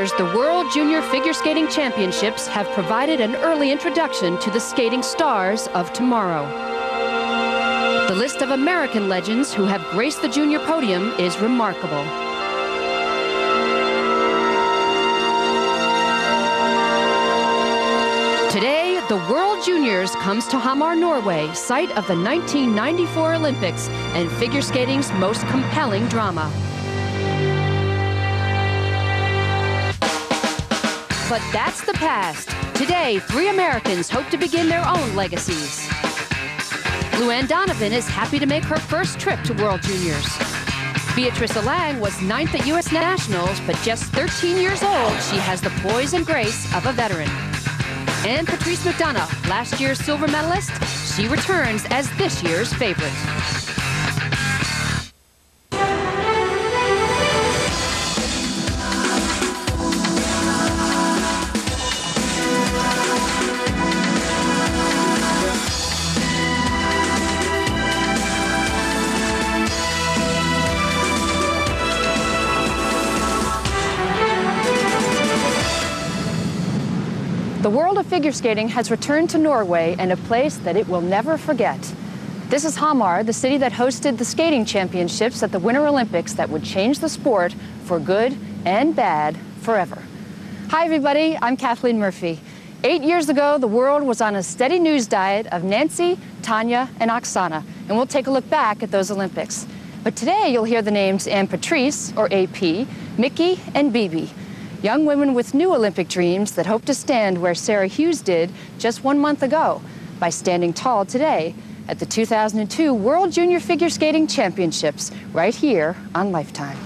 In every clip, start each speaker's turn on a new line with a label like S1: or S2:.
S1: years, the World Junior Figure Skating Championships have provided an early introduction to the skating stars of tomorrow. The list of American legends who have graced the junior podium is remarkable. Today, the World Juniors comes to Hamar, Norway, site of the 1994 Olympics and figure skating's most compelling drama. But that's the past. Today, 3 Americans hope to begin their own legacies. Luann Donovan is happy to make her first trip to World Juniors. Beatrice Lang was 9th at U.S. Nationals, but just 13 years old, she has the poise and grace of a veteran. And Patrice McDonough, last year's silver medalist, she returns as this year's favorite. The world of figure skating has returned to Norway and a place that it will never forget. This is Hamar, the city that hosted the skating championships at the Winter Olympics that would change the sport for good and bad forever. Hi everybody, I'm Kathleen Murphy. 8 years ago, the world was on a steady news diet of Nancy, Tanya, and Oksana, and we'll take a look back at those Olympics. But today you'll hear the names Ann Patrice, or AP, Mickey, and Bibi. Young women with new Olympic dreams that hope to stand where Sarah Hughes did just 1 month ago by standing tall today at the 2002 World Junior Figure Skating Championships right here on Lifetime.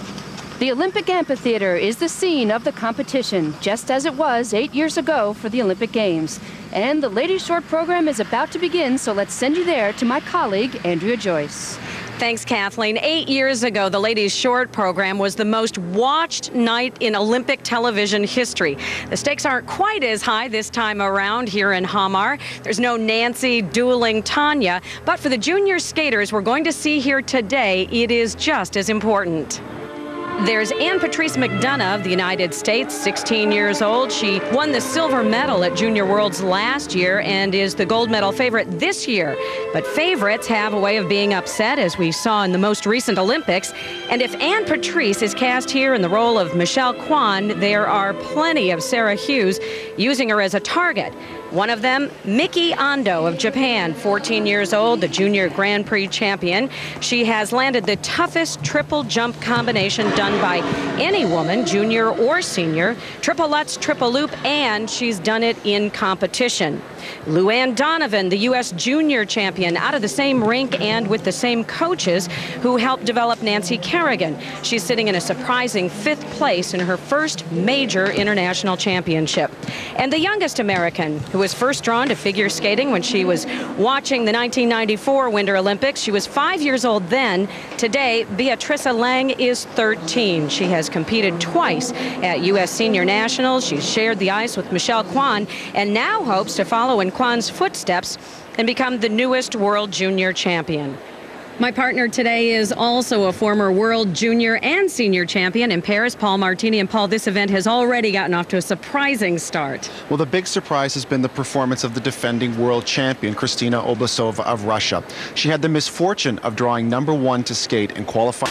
S1: The Olympic Amphitheater is the scene of the competition, just as it was 8 years ago for the Olympic Games. And the ladies' short program is about to begin, so let's send you there to my colleague, Andrea Joyce.
S2: Thanks, Kathleen. 8 years ago, the ladies' short program was the most watched night in Olympic television history. The stakes aren't quite as high this time around here in Hamar. There's no Nancy dueling Tanya, but for the junior skaters we're going to see here today, it is just as important. There's Ann Patrice McDonough of the United States, 16 years old. She won the silver medal at Junior Worlds last year and is the gold medal favorite this year. But favorites have a way of being upset, as we saw in the most recent Olympics. And if Ann Patrice is cast here in the role of Michelle Kwan, there are plenty of Sarah Hughes using her as a target. One of them, Miki Ando of Japan, 14 years old, the junior Grand Prix champion. She has landed the toughest triple jump combination done by any woman, junior or senior, triple Lutz, triple loop, and she's done it in competition. Luann Donovan, the U.S. junior champion, out of the same rink and with the same coaches who helped develop Nancy Kerrigan. She's sitting in a surprising 5th place in her first major international championship. And the youngest American, who was first drawn to figure skating when she was watching the 1994 Winter Olympics. She was 5 years old then. Today, Beatrice Lang is 13. She has competed twice at U.S. Senior Nationals. She's shared the ice with Michelle Kwan and now hopes to follow in Kwan's footsteps and become the newest World Junior champion. My partner today is also a former World Junior and Senior champion in Paris, Paul Martini. And Paul, this event has already gotten off to a surprising start.
S3: Well, the big surprise has been the performance of the defending world champion, Kristina Oblasova of Russia. She had the misfortune of drawing #1 to skate and qualify.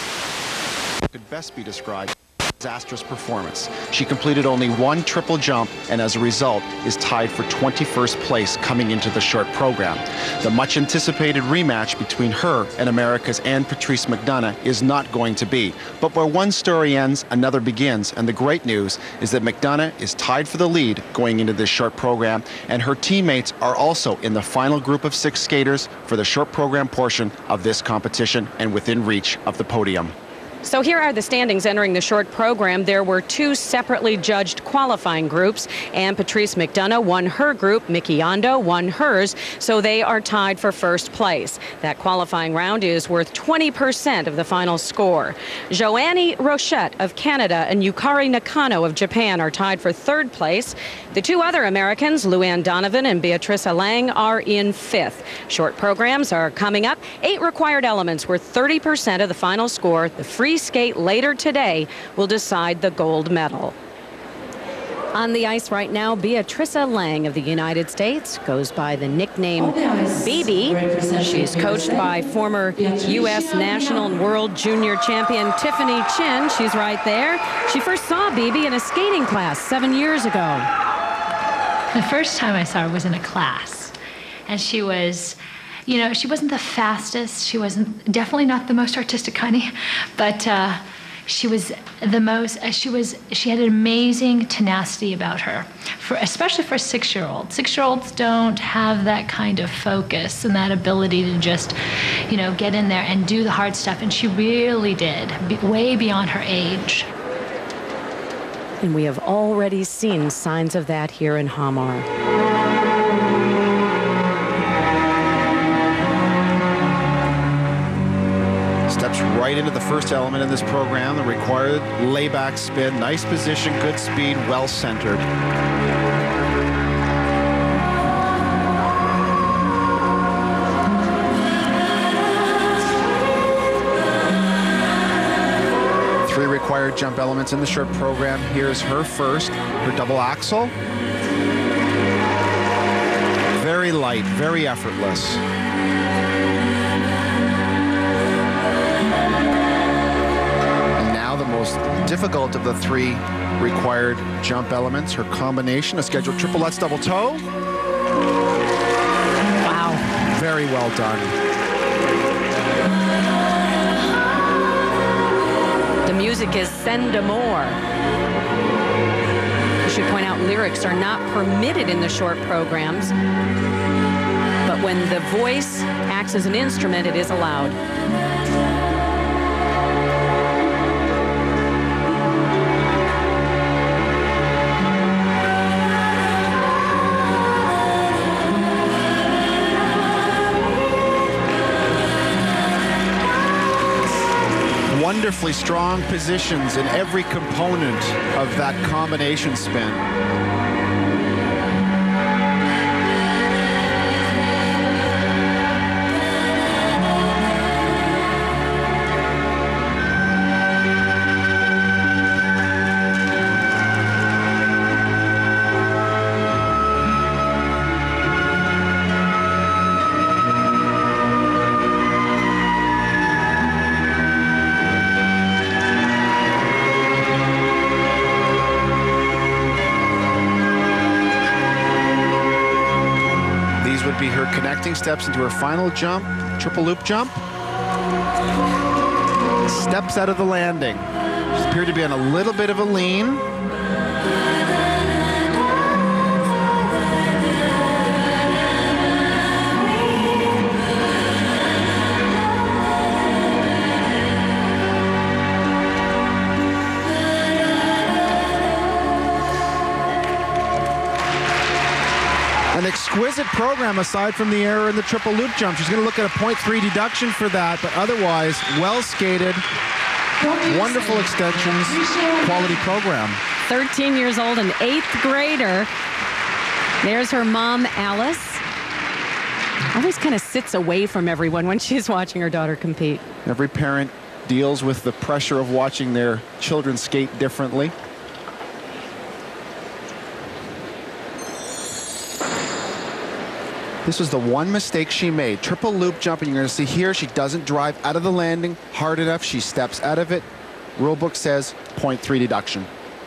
S3: Could best be described disastrous performance. She completed only 1 triple jump and as a result is tied for 21st place coming into the short program. The much anticipated rematch between her and America's Ann Patrice McDonough is not going to be. But where one story ends, another begins, and the great news is that McDonough is tied for the lead going into this short program, and her teammates are also in the final group of 6 skaters for the short program portion of this competition and within reach of the podium.
S2: So here are the standings entering the short program. There were 2 separately judged qualifying groups. Ann Patrice McDonough won her group. Miki Ando won hers. So they are tied for first place. That qualifying round is worth 20% of the final score. Joanne Rochette of Canada and Yukari Nakano of Japan are tied for 3rd place. The 2 other Americans, Luann Donovan and Beatrice Lang, are in 5th. Short programs are coming up. 8 required elements worth 30% of the final score. The free free skate later today will decide the gold medal. On the ice right now, Beatrice Lang of the United States goes by the nickname BB. She's coached by former U.S. national and world junior champion Tiffany Chin. She's right there. She first saw BB in a skating class 7 years ago.
S4: The first time I saw her was in a class, and she was, you know, she wasn't the fastest. She wasn't, definitely not the most artistic, honey, but she was the most, she had an amazing tenacity about her, especially for a 6-year-old. 6-year-olds don't have that kind of focus and that ability to just, you know, get in there and do the hard stuff, and she really did, way beyond her age.
S2: And we have already seen signs of that here in Hamar.
S3: Steps right into the first element in this program, the required layback spin. Nice position, good speed, well centered. Three required jump elements in the short program. Here's her first, her double axel. Very light, very effortless. Most difficult of the three required jump elements, her combination, a scheduled triplets double toe.
S2: Wow.
S3: Very well done.
S2: The music is Send a More. I should point out lyrics are not permitted in the short programs, but when the voice acts as an instrument, it is allowed.
S3: Wonderfully strong positions in every component of that combination spin. Would be her connecting steps into her final jump, triple loop jump. Steps out of the landing. She appeared to be on a little bit of a lean. An exquisite program aside from the error in the triple loop jump. She's going to look at a 0.3 deduction for that, but otherwise, well skated, wonderful extensions, quality program.
S2: 13 years old, an 8th grader. There's her mom, Alice. Always kind of sits away from everyone when she's watching her daughter compete.
S3: Every parent deals with the pressure of watching their children skate differently. This was the one mistake she made. Triple loop jump, and you're going to see here, she doesn't drive out of the landing hard enough. She steps out of it. Rulebook says 0.3 deduction.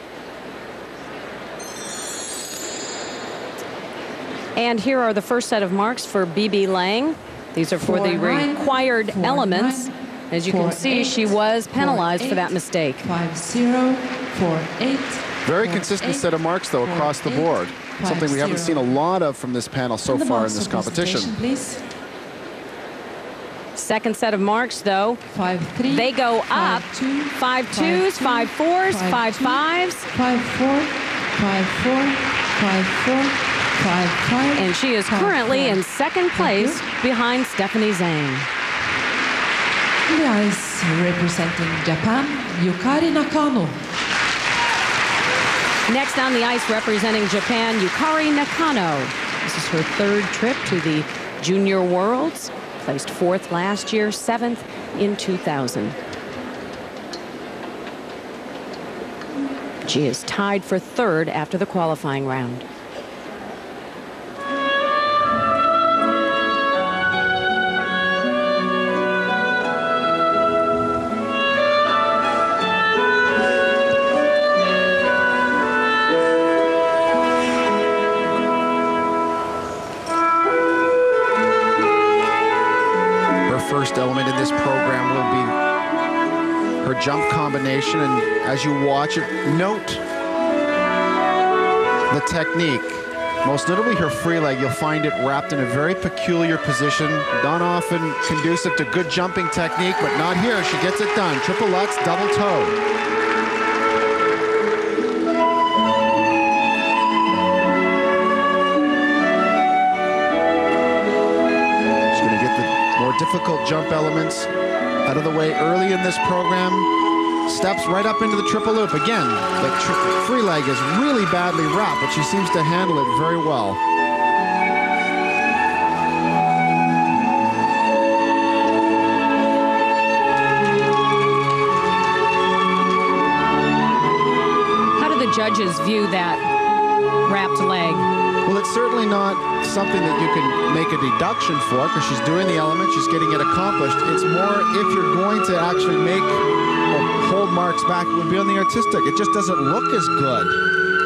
S2: And here are the first set of marks for BB Lang. These are for the required elements. As you can see, she was penalized for that mistake.
S5: 5-0, 4-8.
S3: Very consistent set of marks, though, across the board. Something we haven't seen a lot of from this panel so far in this competition.
S5: Please.
S2: Second set of marks, though.
S5: 5-3.
S2: They go up. 5-2s, 5-4s, 5-5s.
S5: 5-4, 5-4, 5-4, 5-5.
S2: And she is currently in second place behind Stephanie Zhang.
S5: On the ice, representing Japan, Yukari Nakano.
S2: Next on the ice, representing Japan, Yukari Nakano. This is her third trip to the Junior Worlds. Placed 4th last year, 7th in 2000. She is tied for third after the qualifying round.
S3: First element in this program will be her jump combination, and as you watch it, note the technique. Most notably her free leg. You'll find it wrapped in a very peculiar position, not often conducive to good jumping technique, but not here. She gets it done. Triple Lutz, double toe. Difficult jump elements out of the way early in this program. Steps right up into the triple loop. Again, the free leg is really badly wrapped, but she seems to handle it very well.
S2: How do the judges view that wrapped leg?
S3: Well, it's certainly not something that you can make a deduction for, because she's doing the element, she's getting it accomplished. It's more if you're going to actually make or hold marks back, it would be on the artistic. It just doesn't look as good.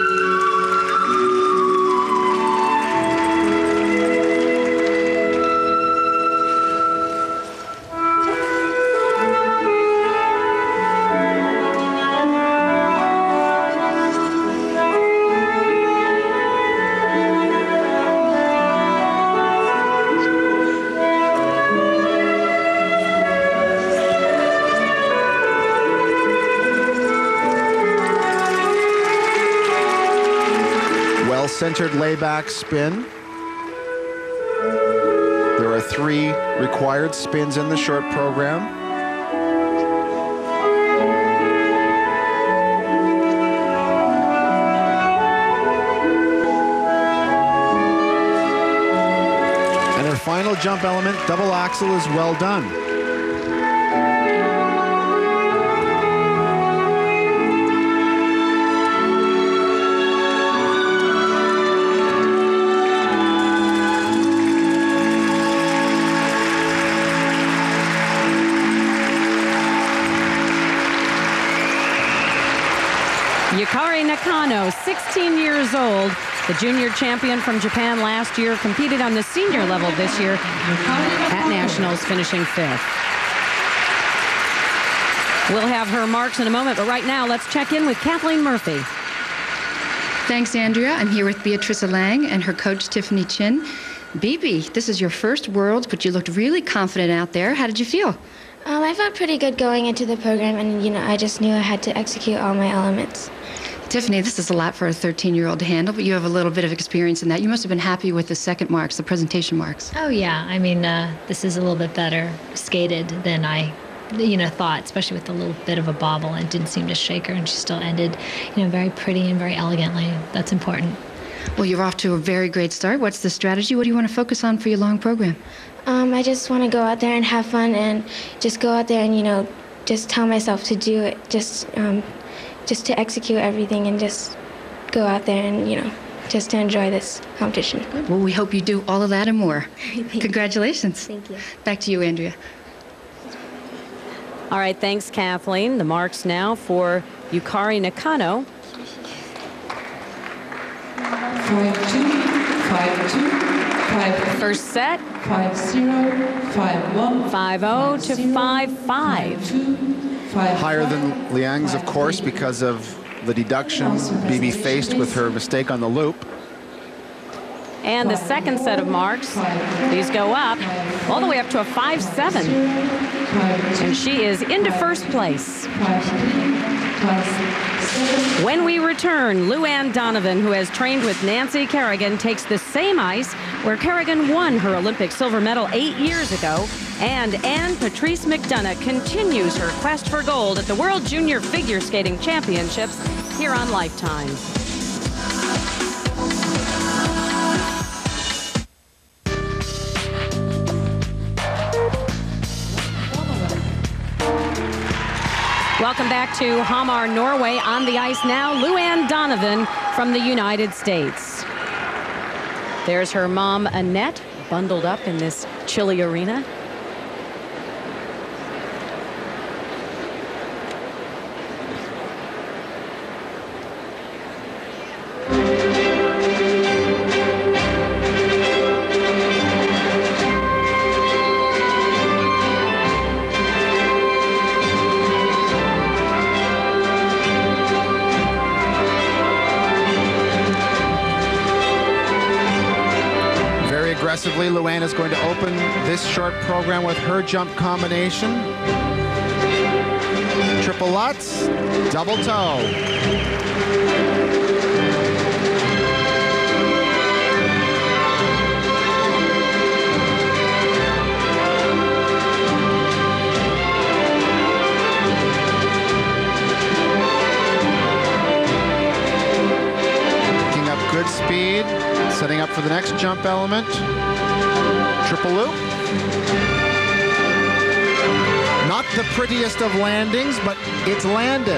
S3: Centered layback spin. There are 3 required spins in the short program. And her final jump element, double axel, is well done.
S2: Yukari Nakano, 16 years old, the junior champion from Japan last year, competed on the senior level this year at Nationals, finishing 5th. We'll have her marks in a moment, but right now let's check in with Kathleen Murphy.
S1: Thanks, Andrea. I'm here with Beatrice Lang and her coach, Tiffany Chin. Bibi, this is your first Worlds, but you looked really confident out there. How did you feel?
S6: I felt pretty good going into the program, and I just knew I had to execute all my elements.
S1: Tiffany, this is a lot for a 13-year-old to handle, but you have a little bit of experience in that. You must have been happy with the second marks, the presentation marks.
S4: Oh, yeah. I mean, this is a little bit better skated than I thought, especially with a little bit of a bobble, and it didn't seem to shake her, and she still ended, very pretty and very elegantly. That's important.
S1: Well, you're off to a very great start. What's the strategy? What do you want to focus on for your long program?
S6: I just want to go out there and have fun, and just go out there and, just tell myself to do it, just to execute everything, and just go out there and, just to enjoy this competition.
S1: Well, we hope you do all of that and more. Congratulations.
S6: Thank you.
S1: Back to you, Andrea.
S2: All right, thanks, Kathleen. The marks now for Yukari Nakano.
S5: 5-2, 5-2, 5-3.
S2: First set.
S5: 5-0, 5-1.
S2: 5-0 to 5-5.
S3: Higher than Liang's, of course, because of the deduction Bibi faced with her mistake on the loop.
S2: And the second set of marks, these go up all the way up to a 5-7. And she is into first place. When we return, Luann Donovan, who has trained with Nancy Kerrigan, takes the same ice where Kerrigan won her Olympic silver medal 8 years ago. And Anne Patrice McDonough continues her quest for gold at the World Junior Figure Skating Championships here on Lifetime. Welcome back to Hamar, Norway. On the ice now, Luann Donovan from the United States. There's her mom, Annette, bundled up in this chilly arena.
S3: Aggressively, Luann is going to open this short program with her jump combination. Triple Lutz, double toe. Picking up good speed, setting up for the next jump element. Triple loop. Not the prettiest of landings, but it's landed.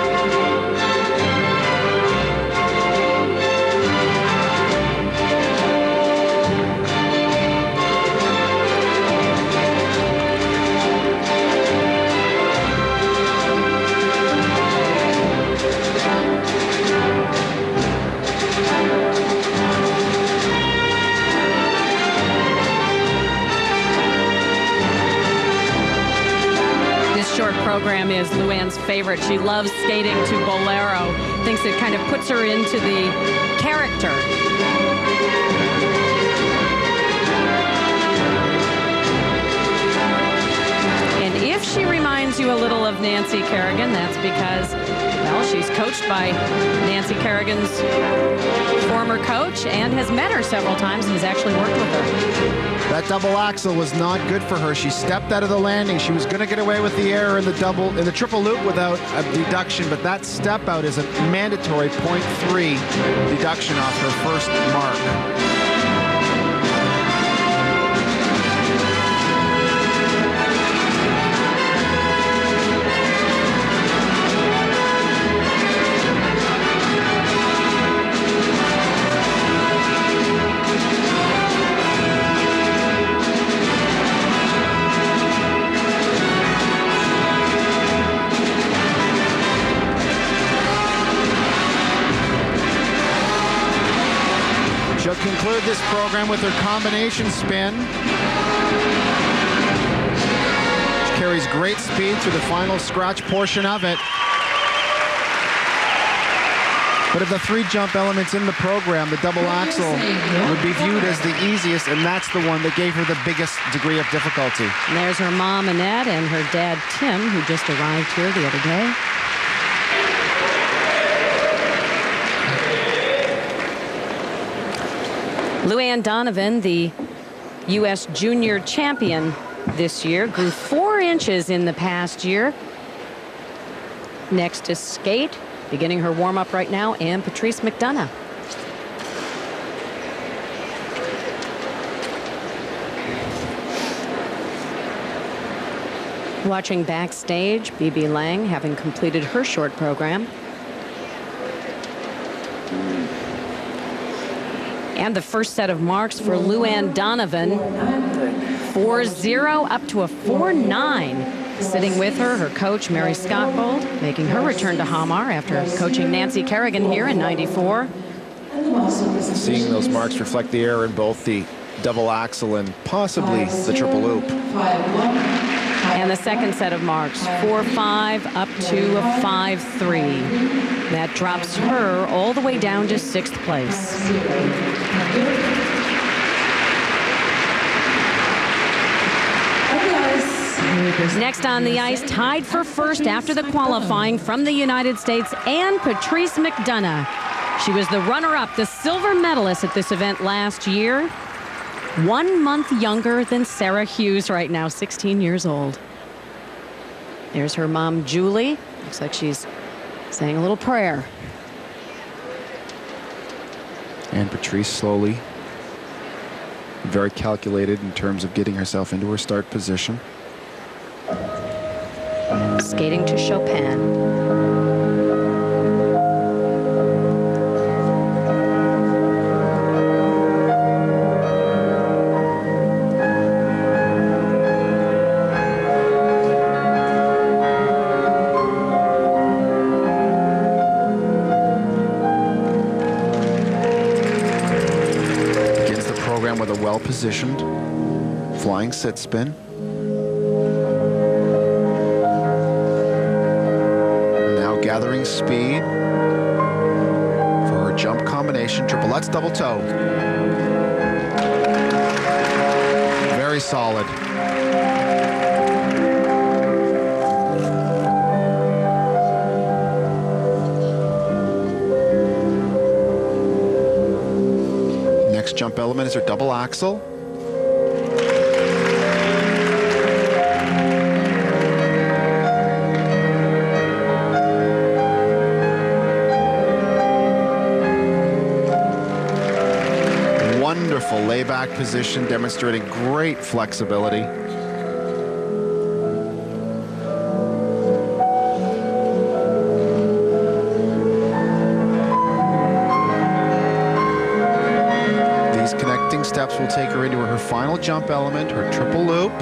S2: Short program is Luann's favorite. She loves skating to Bolero, thinks it kind of puts her into the character. And if she reminds you a little of Nancy Kerrigan, that's because, well, she's coached by Nancy Kerrigan's former coach and has met her several times and has actually worked with her.
S3: That double axel was not good for her. She stepped out of the landing. She was going to get away with the error in the triple loop without a deduction, but that step out is a mandatory 0.3 deduction off her first mark. She'll conclude this program with her combination spin. She carries great speed through the final scratch portion of it. But of the three jump elements in the program, the double axel would be viewed as the easiest, and that's the one that gave her the biggest degree of difficulty.
S2: And there's her mom, Annette, and her dad, Tim, who just arrived here the other day. Luann Donovan, the U.S. junior champion this year, grew 4 inches in the past year. Next to skate, beginning her warm-up right now, and Patrice McDonough. Watching backstage, Bibi Lang having completed her short program. And the first set of marks for Luann Donovan, 4.0 up to a 4.9. Sitting with her, her coach, Mary Scottbold, making her return to Hamar after coaching Nancy Kerrigan here in '94.
S3: Seeing those marks reflect the error in both the double axel and possibly the triple loop.
S2: And the second set of marks, 4.5 up to a 5.3. That drops her all the way down to 6th place. Next on the ice, tied for first after the qualifying from the United States, and Patrice McDonough. She was the runner-up, the silver medalist at this event last year. 1 month younger than Sarah Hughes right now, 16 years old. There's her mom, Julie. Looks like she's saying a little prayer.
S3: And Patrice slowly, very calculated in terms of getting herself into her start position.
S2: skating to Chopin.
S3: With a well-positioned flying sit spin. Now gathering speed for her jump combination. Triplets double toe. Very solid. Next jump element is her double axel. Wonderful layback position, demonstrating great flexibility. Steps will take her into her final jump element, her triple loop.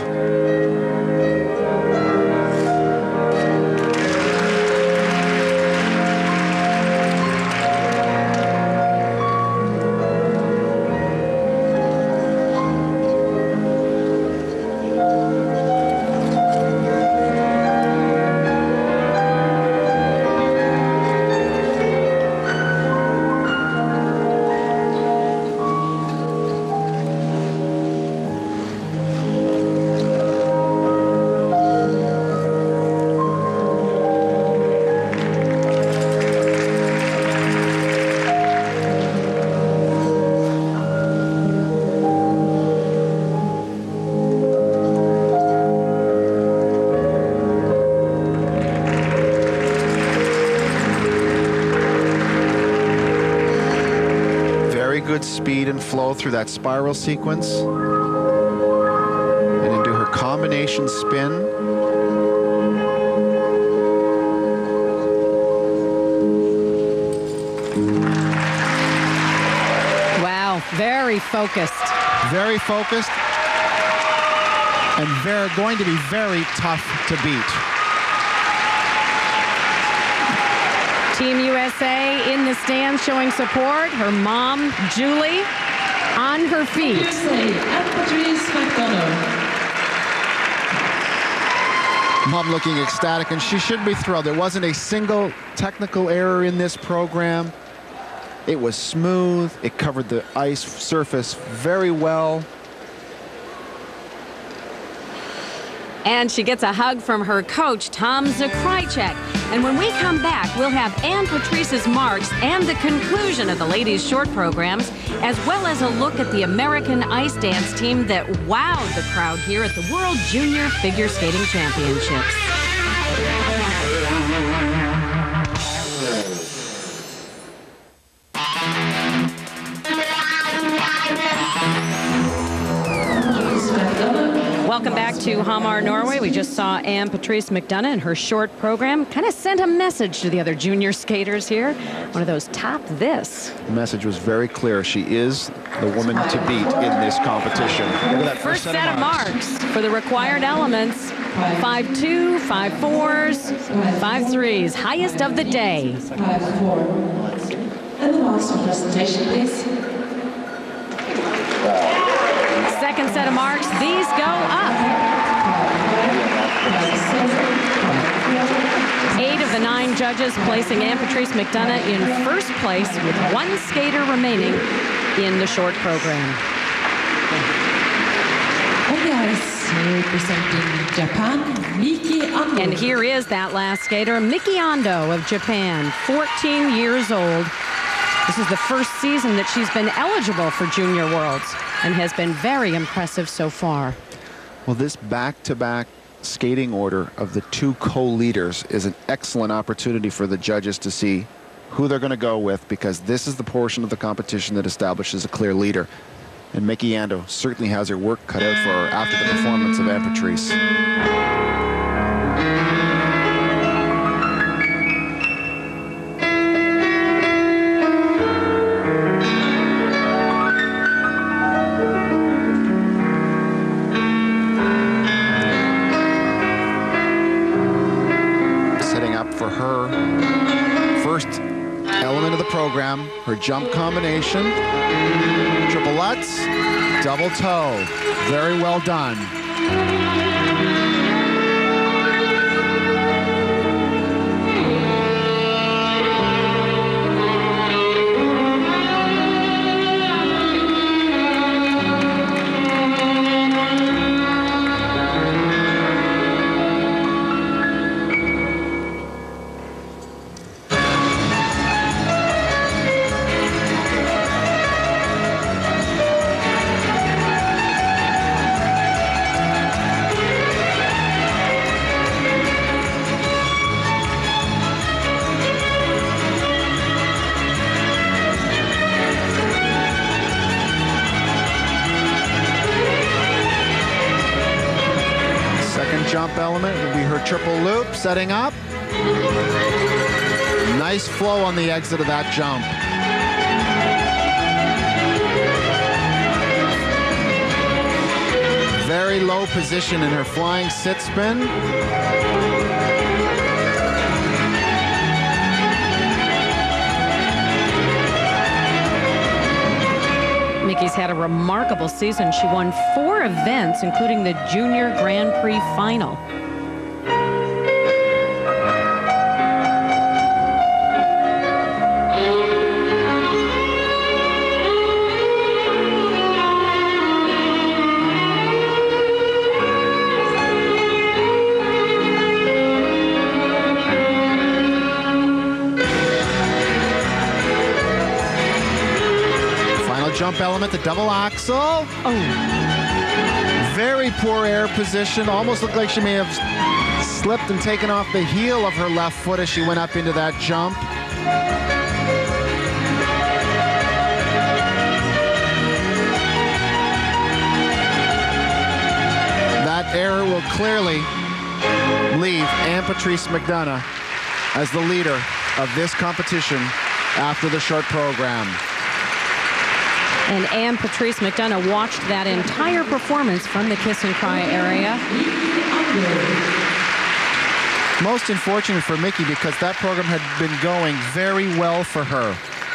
S3: Good speed and flow through that spiral sequence and into her combination spin.
S2: Wow, very focused.
S3: Very focused and going to be very tough to beat.
S2: Team USA in the stands showing support. Her mom, Julie, on her feet.
S3: Mom looking ecstatic, and she should be thrilled. There wasn't a single technical error in this program. It was smooth. It covered the ice surface very well.
S2: And she gets a hug from her coach, Tom Zakrajcek. And when we come back, we'll have Ann Patrice's marks and the conclusion of the ladies' short programs, as well as a look at the American ice dance team that wowed the crowd here at the World Junior Figure Skating Championships. Welcome back to Hamar, Norway. We just saw Ann Patrice McDonough in her short program. Kind of sent a message to the other junior skaters here. One of those top this.
S3: The message was very clear. She is the woman to beat in this competition. Look at that
S2: first set of marks for the required elements. 5.2, 5.4s, 5.3s. Highest of the day.
S5: 5.4. And the marks for presentation, please.
S2: Second set of marks, these go up. 8 of the 9 judges placing Ann Patrice McDonough in first place with 1 skater remaining in the short program.
S5: On the ice, representing Japan, Miki Ando.
S2: And here is that last skater, Miki Ando of Japan, 14 years old. This is the first season that she's been eligible for Junior Worlds and has been very impressive so far.
S3: Well, this back-to-back skating order of the 2 co-leaders is an excellent opportunity for the judges to see who they're going to go with, because this is the portion of the competition that establishes a clear leader. And Miki Ando certainly has her work cut out for her after the performance of Ann Patrice. program, her jump combination, triple Lutz, double toe. Very well done. Jump element will be her triple loop, setting up. Nice flow on the exit of that jump. Very low position in her flying sit spin.
S2: Mickey's had a remarkable season. She won 4 events, including the Junior Grand Prix final.
S3: Jump element, the double axel. Oh. Very poor air position. Almost looked like she may have slipped and taken off the heel of her left foot as she went up into that jump. That error will clearly leave Ann-Patrice McDonough as the leader of this competition after the short program.
S2: And Ann-Patrice McDonough watched that entire performance from the kiss and cry area.
S3: Most unfortunate for Mickey because that program had been going very well for her.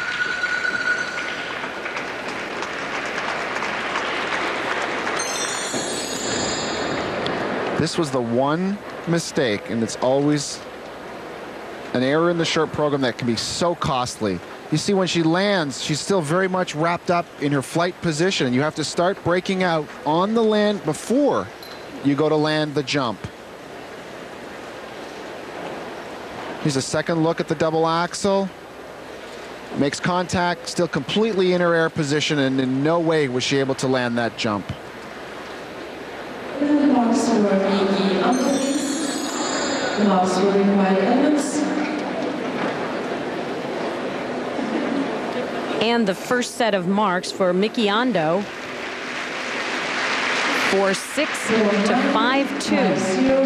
S3: This was the one mistake, and it's always an error in the short program that can be so costly. You see, when she lands, she's still very much wrapped up in her flight position. You have to start breaking out on the land before you go to land the jump. Here's a second look at the double axel. Makes contact, still completely in her air position, and in no way was she able to land that jump.
S5: The marks for Mickey Ando, please. The marks for required elements.
S2: And the first set of marks for Mickey Ando for 6 to 5-2.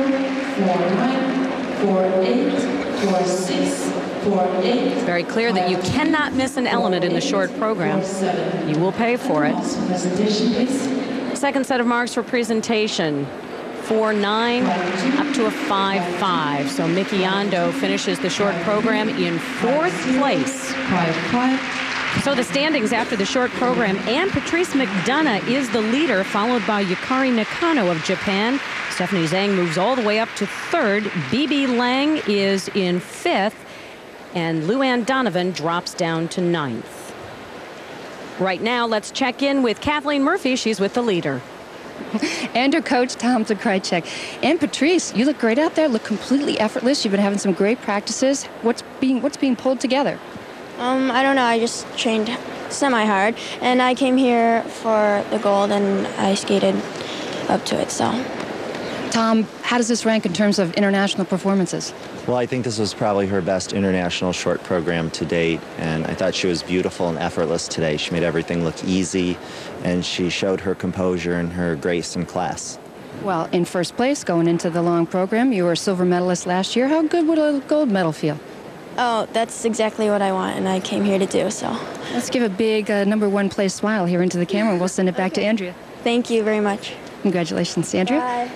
S5: 4-8.
S2: It's very clear that you cannot miss an element in the short program. You will pay for it. Second set of marks for presentation. 4-9 up to a 5-5. So Mickey Ando finishes the short program in 4th place.
S5: 5-5.
S2: So the standings after the short program, Ann-Patrice McDonough is the leader, followed by Yukari Nakano of Japan. Stephanie Zhang moves all the way up to 3rd. Bibi Lang is in 5th. And Luann Donovan drops down to 9th. Right now, let's check in with Kathleen Murphy. She's with the leader.
S1: And her coach, Tom Zakrychek. Ann-Patrice, you look great out there, look completely effortless. You've been having some great practices. What's being pulled together?
S7: I don't know. I just trained semi-hard, and I came here for the gold, and I skated up to it, so.
S1: Tom, how does this rank in terms of international performances?
S8: Well, I think this was probably her best international short program to date, and I thought she was beautiful and effortless today. She made everything look easy, and she showed her composure and her grace and class.
S1: Well, in first place going into the long program, you were a silver medalist last year. How good would a gold medal feel?
S7: Oh, that's exactly what I want, and I came here to do, so.
S1: Let's give a big number 1 place smile here into the camera, and we'll send it back to Andrea.
S7: Thank you very much.
S1: Congratulations, Andrea.
S7: Bye.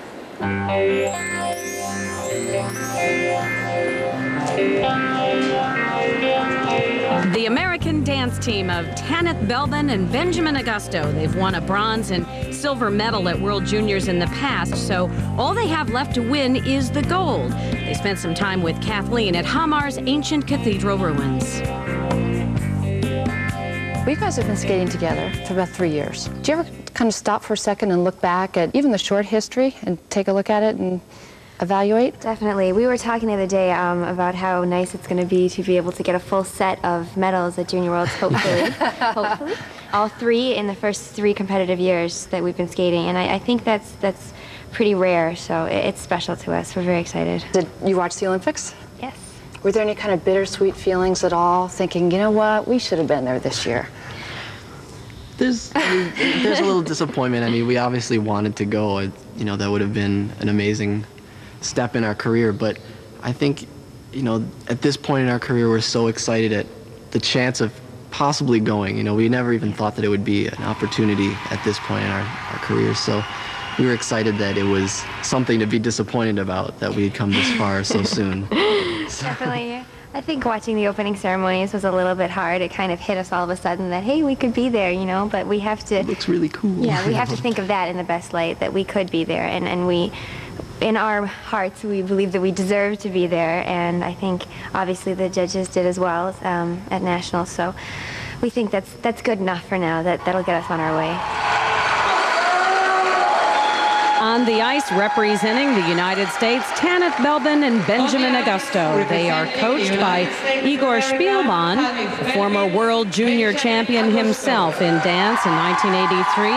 S2: The American dance team of Tanith Belbin and Benjamin Agosto. They've won a bronze and silver medal at World Juniors in the past, so all they have left to win is the gold. They spent some time with Kathleen at Hamar's ancient cathedral ruins.
S1: Well, you guys have been skating together for about 3 years. Do you ever kind of stop for a second and look back at even the short history and take a look at it and evaluate?
S9: Definitely. We were talking the other day about how nice it's going to be able to get a full set of medals at Junior Worlds, hopefully. Hopefully. All three in the first 3 competitive years that we've been skating, and I think that's pretty rare, so it's special to us. We're very excited.
S1: Did you watch the Olympics?
S9: Yes.
S1: Were there any kind of bittersweet feelings at all, thinking, you know what, we should have been there this year?
S10: There's a little disappointment. I mean, we obviously wanted to go. You know, that would have been an amazing step in our career, but I think, you know, at this point in our career, we're so excited at the chance of possibly going. You know, we never even thought that it would be an opportunity at this point in our careers, so we were excited that it was something to be disappointed about, that we had come this far so soon.
S9: Definitely. I think watching the opening ceremonies was a little bit hard. It kind of hit us all of a sudden that, hey, we could be there, you know, but we have to...
S10: It looks really cool.
S9: Yeah, we have to think of that in the best light, that we could be there, and we, in our hearts, we believe that we deserve to be there, and I think obviously the judges did as well at Nationals, so we think that's good enough for now. That'll get us on our way.
S2: On the ice, representing the United States, Tanith Belbin and Benjamin Agosto. They are coached by Igor Spielmann, the former world junior champion himself in dance in 1983.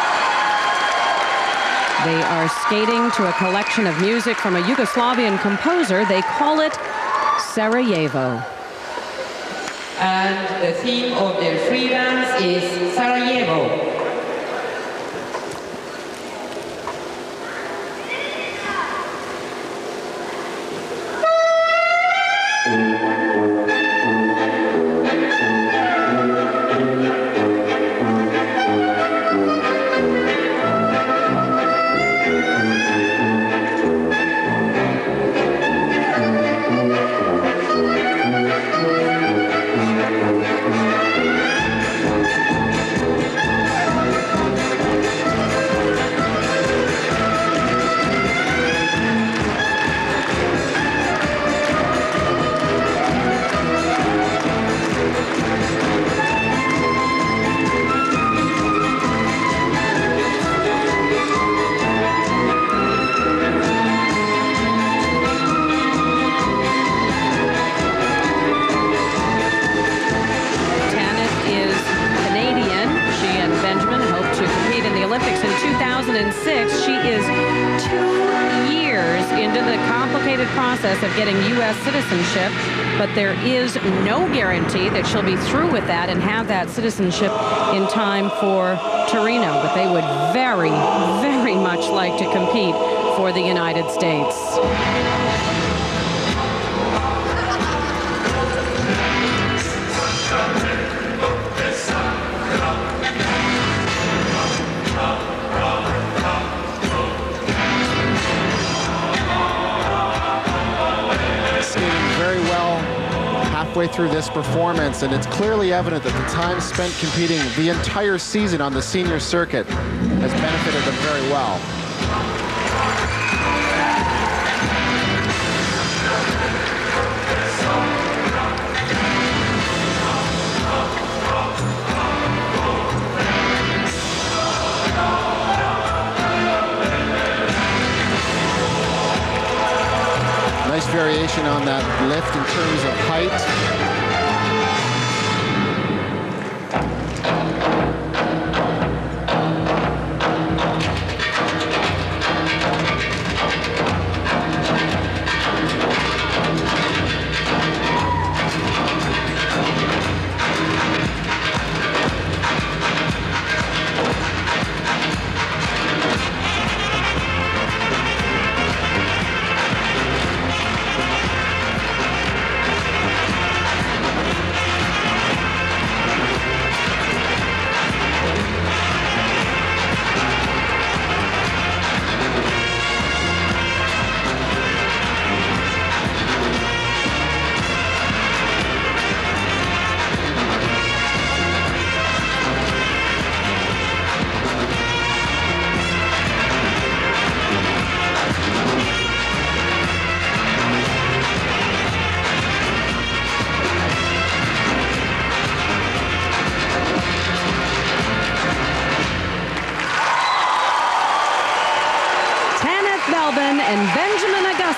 S2: They are skating to a collection of music from a Yugoslavian composer. They call it Sarajevo.
S5: And the theme of their free dance is Sarajevo.
S2: She is 2 years into the complicated process of getting U.S. citizenship, but there is no guarantee that she'll be through with that and have that citizenship in time for Torino. But they would very, very much like to compete for the United States.
S3: Halfway through this performance, and it's clearly evident that the time spent competing the entire season on the senior circuit has benefited them very well. Nice variation on that lift in terms of height.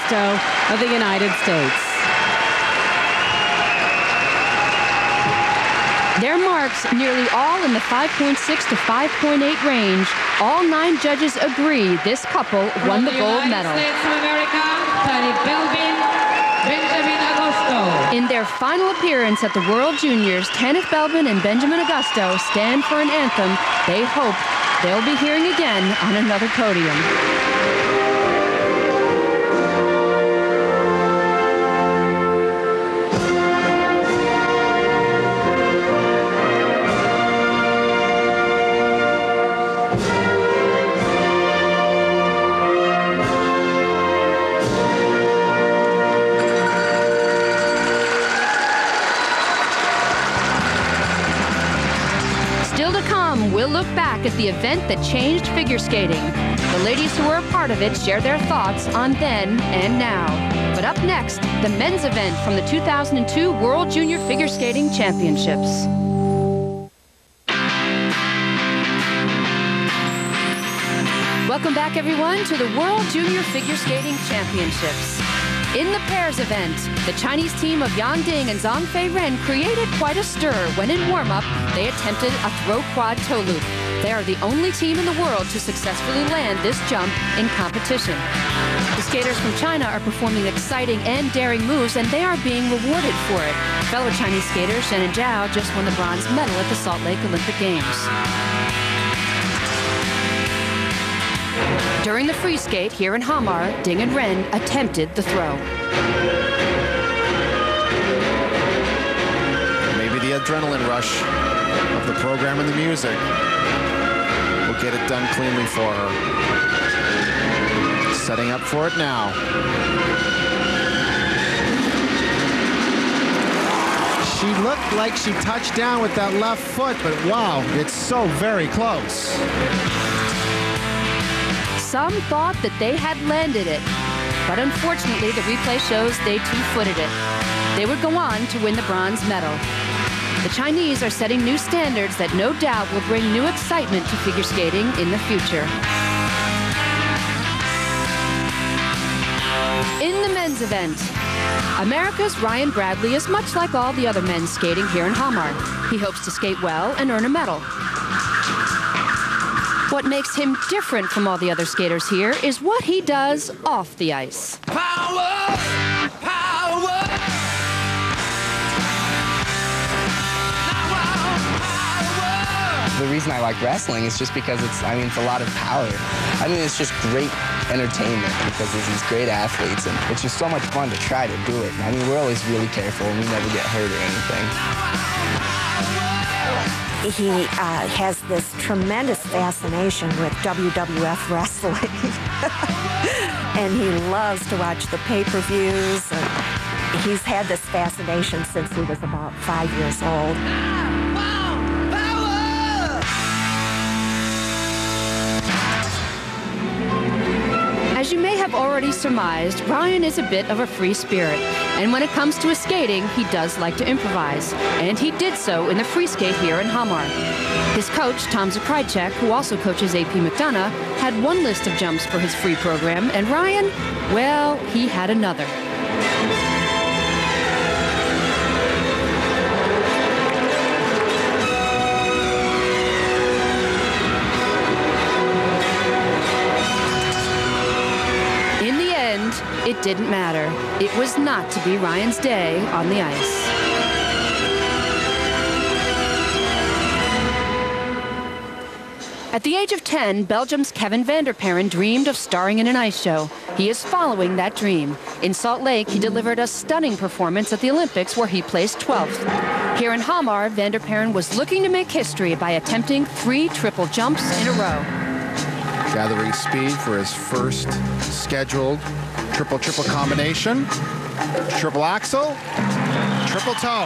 S2: Agosto of the United States.
S1: Their marks nearly all in the 5.6 to 5.8 range. All 9 judges agree this couple won the gold medal.
S5: States of America, Tanith Belbin Benjamin Agosto.
S1: In their final appearance at the World Juniors, Tanith Belbin and Benjamin Agosto stand for an anthem they hope they'll be hearing again on another podium. Still to come, we'll look back at the event that changed figure skating. The ladies who were a part of it share their thoughts on then and now. But up next, the men's event from the 2002 World Junior Figure Skating Championships. Welcome back, everyone, to the World Junior Figure Skating Championships. In the pairs event, the Chinese team of Yang Ding and Zhang Fei Ren created quite a stir when in warm-up they attempted a throw quad toe loop. They are the only team in the world to successfully land this jump in competition. The skaters from China are performing exciting and daring moves, and they are being rewarded for it. Fellow Chinese skater Shannon Zhao just won the bronze medal at the Salt Lake Olympic Games. During the free skate here in Hamar, Ding and Ren attempted the throw.
S3: Maybe the adrenaline rush of the program and the music will get it done cleanly for her. Setting up for it now. She looked like she touched down with that left foot, but wow, it's so very close.
S1: Some thought that they had landed it, but unfortunately the replay shows they two-footed it. They would go on to win the bronze medal. The Chinese are setting new standards that no doubt will bring new excitement to figure skating in the future. In the men's event, America's Ryan Bradley is much like all the other men skating here in Hamar. He hopes to skate well and earn a medal. What makes him different from all the other skaters here is what he does off the ice.
S11: Power! Power!
S12: The reason I like wrestling is just because it's a lot of power. I mean, it's just great entertainment because there's these great athletes, and it's just so much fun to try to do it. I mean, we're always really careful, and we never get hurt or anything.
S13: He has this tremendous fascination with WWF wrestling. And he loves to watch the pay-per-views. And he's had this fascination since he was about 5 years old.
S1: As you may have already surmised, Ryan is a bit of a free spirit. And when it comes to his skating, he does like to improvise. And he did so in the free skate here in Hamar. His coach, Tom Zakrychek, who also coaches AP McDonough, had one list of jumps for his free program, and Ryan, well, he had another. In the end, it didn't matter. It was not to be Ryan's day on the ice. At the age of 10, Belgium's Kevin van der Perren dreamed of starring in an ice show. He is following that dream. In Salt Lake, he delivered a stunning performance at the Olympics where he placed 12th. Here in Hamar, van der Perren was looking to make history by attempting 3 triple jumps in a row.
S3: Gathering speed for his first scheduled triple-triple combination. Triple axel, triple toe.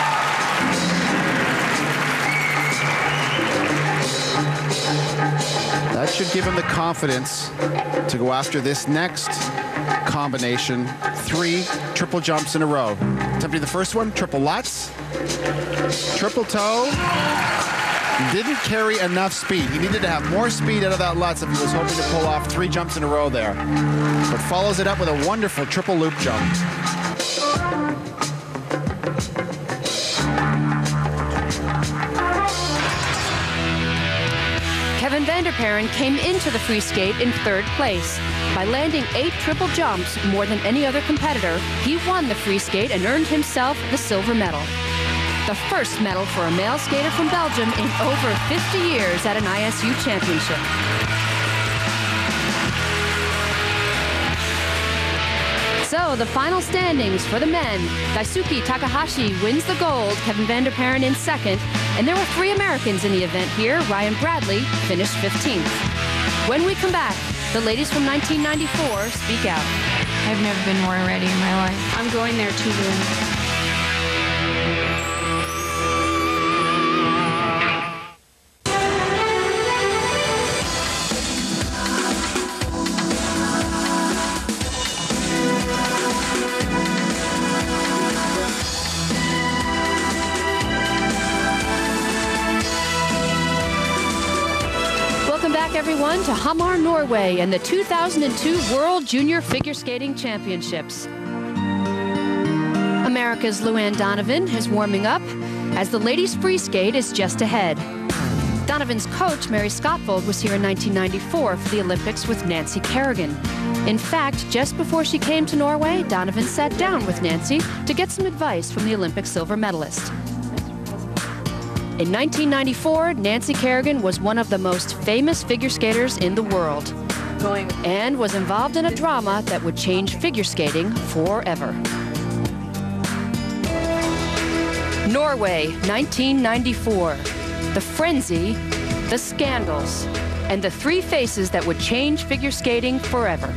S3: That should give him the confidence to go after this next combination. 3 triple jumps in a row. Attempting the first one, triple lutz, triple toe, Didn't carry enough speed. He needed to have more speed out of that Lutz if he was hoping to pull off 3 jumps in a row there. But follows it up with a wonderful triple loop jump.
S1: Kevin Vanderparen came into the free skate in 3rd place. By landing 8 triple jumps, more than any other competitor, he won the free skate and earned himself the silver medal. The first medal for a male skater from Belgium in over 50 years at an ISU championship. So the final standings for the men. Daisuke Takahashi wins the gold, Kevin Vanderparen in 2nd, and there were 3 Americans in the event here. Ryan Bradley finished 15th. When we come back, the ladies from 1994 speak out.
S14: I've never been more ready in my life. I'm going there to win.
S1: Everyone to Hamar, Norway, and the 2002 World Junior Figure Skating Championships. America's Luann Donovan is warming up as the ladies' free skate is just ahead. Donovan's coach, Mary Scottfold, was here in 1994 for the Olympics with Nancy Kerrigan. In fact, just before she came to Norway, Donovan sat down with Nancy to get some advice from the Olympic silver medalist. In 1994, Nancy Kerrigan was one of the most famous figure skaters in the world and was involved in a drama that would change figure skating forever. Norway, 1994. The frenzy, the scandals, and the 3 faces that would change figure skating forever.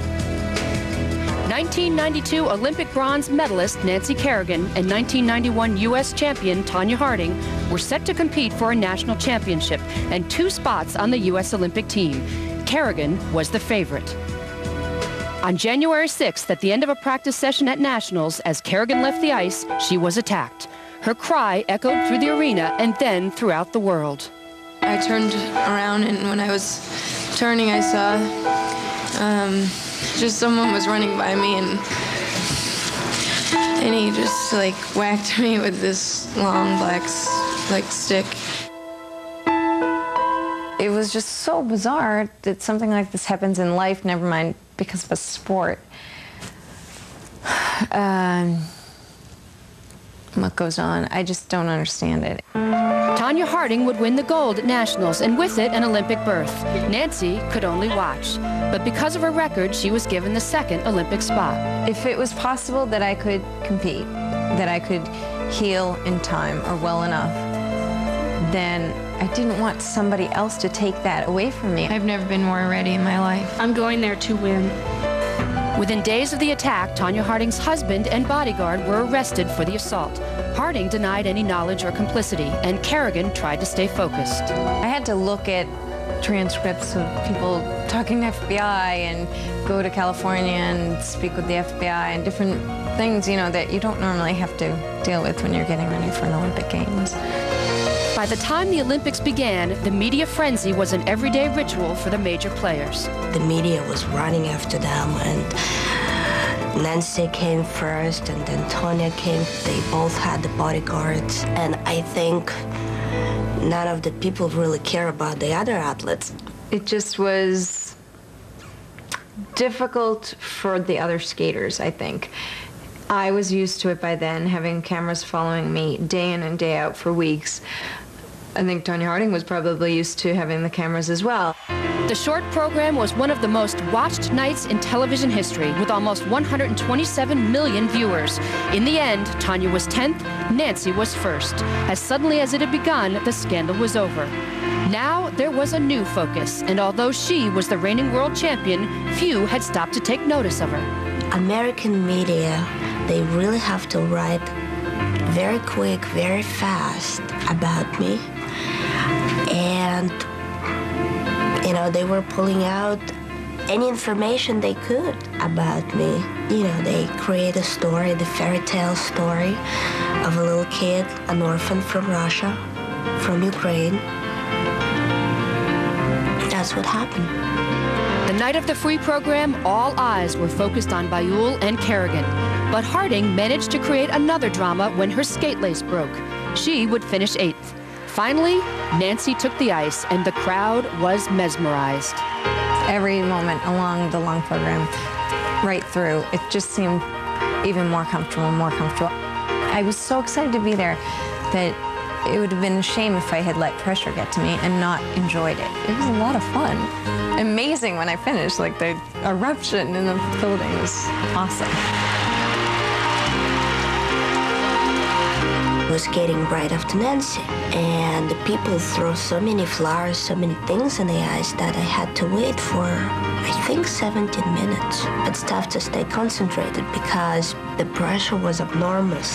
S1: 1992 Olympic bronze medalist Nancy Kerrigan and 1991 U.S. champion Tonya Harding were set to compete for a national championship and 2 spots on the U.S. Olympic team. Kerrigan was the favorite. On January 6th, at the end of a practice session at Nationals, as Kerrigan left the ice, she was attacked. Her cry echoed through the arena and then throughout the world.
S14: I turned around, and when I was turning, I saw just someone was running by me, and he just like whacked me with this long black stick.
S15: It was just so bizarre that something like this happens in life, never mind because of a sport. What goes on, I just don't understand it.
S1: Tonya Harding would win the gold at Nationals, and with it, an Olympic berth. Nancy could only watch. But because of her record, she was given the 2nd Olympic spot.
S15: If it was possible that I could compete, that I could heal in time or well enough, then I didn't want somebody else to take that away from me.
S14: I've never been more ready in my life. I'm going there to win.
S1: Within days of the attack, Tonya Harding's husband and bodyguard were arrested for the assault. Harding denied any knowledge or complicity, and Kerrigan tried to stay focused.
S15: I had to look at transcripts of people talking to FBI and go to California and speak with the FBI and different things, you know, that you don't normally have to deal with when you're getting ready for an Olympic Games.
S1: By the time the Olympics began, the media frenzy was an everyday ritual for the major players.
S16: The media was running after them, and Nancy came first, and then Tonya came. They both had the bodyguards, and I think none of the people really care about the other athletes.
S15: It just was difficult for the other skaters, I think. I was used to it by then, having cameras following me day in and day out for weeks. I think Tonya Harding was probably used to having the cameras as well.
S1: The short program was one of the most watched nights in television history, with almost 127 million viewers. In the end, Tonya was 10th, Nancy was 1st. As suddenly as it had begun, the scandal was over. Now there was a new focus, and although she was the reigning world champion, few had stopped to take notice of her.
S16: American media, they really have to write very quick, very fast about me. And, you know, they were pulling out any information they could about me. You know, they create a story, the fairy tale story of a little kid, an orphan from Russia, from Ukraine. That's what happened.
S1: The night of the free program, all eyes were focused on Bayul and Kerrigan. But Harding managed to create another drama when her skate lace broke. She would finish 8th. Finally, Nancy took the ice, and the crowd was mesmerized.
S15: Every moment along the long program, right through, it just seemed even more comfortable and more comfortable. I was so excited to be there that it would have been a shame if I had let pressure get to me and not enjoyed it. It was a lot of fun. Amazing when I finished, like the eruption in the building was awesome.
S16: I was skating right after Nancy, and the people threw so many flowers, so many things in the ice that I had to wait for, I think, 17 minutes. It's tough to stay concentrated because the pressure was enormous.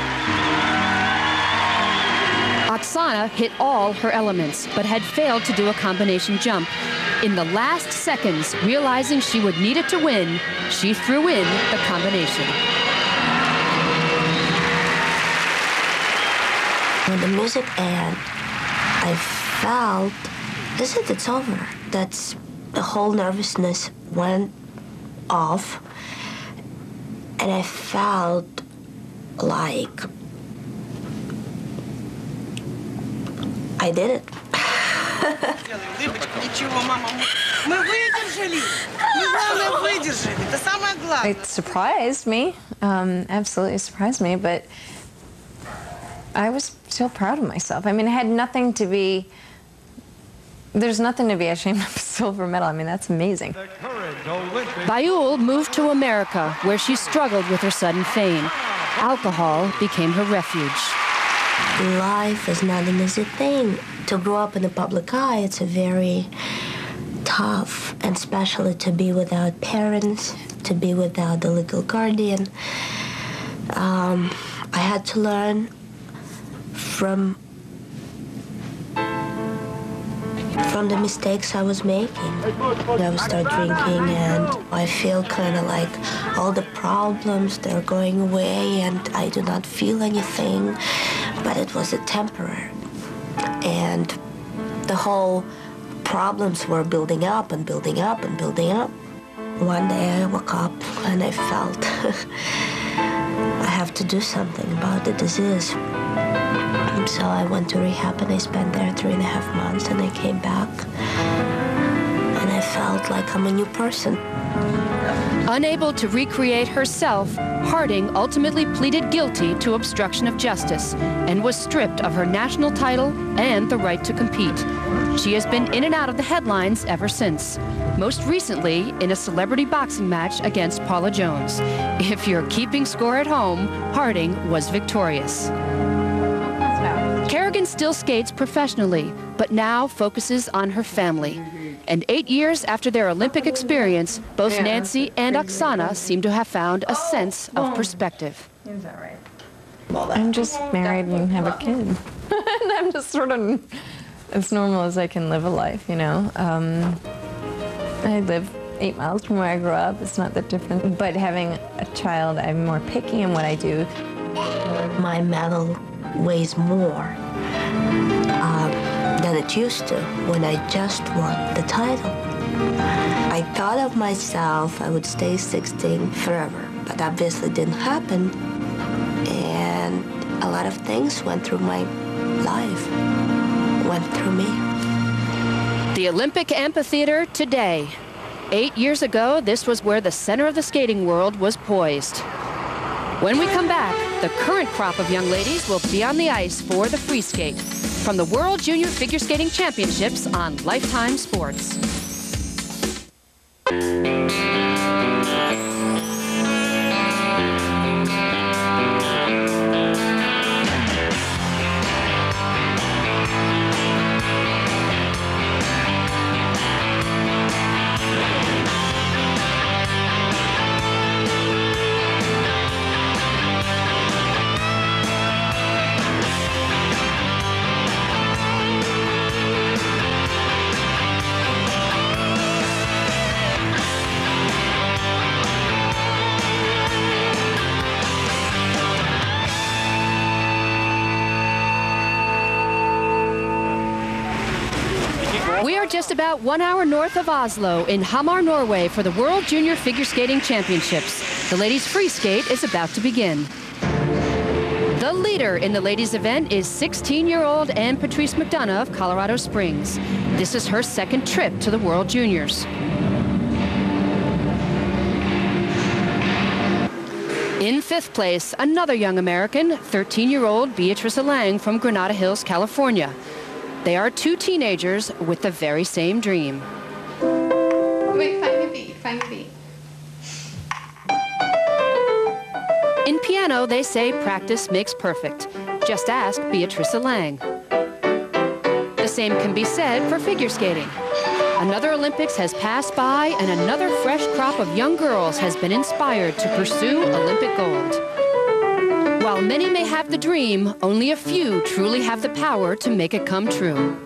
S1: Oksana hit all her elements, but had failed to do a combination jump. In the last seconds, realizing she would need it to win, she threw in the combination.
S16: When the music ended, I felt, it's over. That's the whole nervousness went off, and I felt like I did it.
S15: It surprised me, absolutely surprised me, but I was so proud of myself. I mean, I had nothing to be, there's nothing to be ashamed of a silver medal. I mean, that's amazing.
S1: Bayul moved to America, where she struggled with her sudden fame. Alcohol became her refuge.
S16: Life is not an easy thing. To grow up in the public eye, it's a very tough, and especially to be without parents, to be without a legal guardian. I had to learn from the mistakes I was making. I would start drinking, and I feel kind of like all the problems, they're going away, and I do not feel anything, but it was a temporary. And the whole problems were building up and building up and building up. One day I woke up and I felt I have to do something about the disease. So I went to rehab and I spent there 3.5 months, and I came back and I felt like I'm a new person.
S1: Unable to recreate herself, Harding ultimately pleaded guilty to obstruction of justice and was stripped of her national title and the right to compete. She has been in and out of the headlines ever since, most recently in a celebrity boxing match against Paula Jones. If you're keeping score at home, Harding was victorious. Kerrigan still skates professionally, but now focuses on her family. And 8 years after their Olympic experience, both Nancy and Oksana seem to have found a sense of perspective.
S15: Is that right? I'm just married and have a kid. And I'm just sort of as normal as I can live a life, you know. I live 8 miles from where I grew up. It's not that different. But having a child, I'm more picky in what I do.
S16: My medal weighs more than it used to when I just won the title. I thought of myself I would stay 16 forever, but obviously didn't happen. And a lot of things went through my life, went through me.
S1: The Olympic Amphitheater today. 8 years ago, this was where the center of the skating world was poised. When we come back, the current crop of young ladies will be on the ice for the free skate from the World Junior Figure Skating Championships on Lifetime Sports. are just about 1 hour north of Oslo in Hamar, Norway for the World Junior Figure Skating Championships. The ladies' free skate is about to begin. The leader in the ladies' event is 16-year-old Ann-Patrice McDonough of Colorado Springs. This is her second trip to the World Juniors. In fifth place, another young American, 13-year-old Beatrice Lang from Granada Hills, California. They are two teenagers with the very same dream.
S17: Wait, find the beat.
S1: In piano, they say practice makes perfect. Just ask Beatrice Lang. The same can be said for figure skating. Another Olympics has passed by, and another fresh crop of young girls has been inspired to pursue Olympic gold. While many may have the dream, only a few truly have the power to make it come true.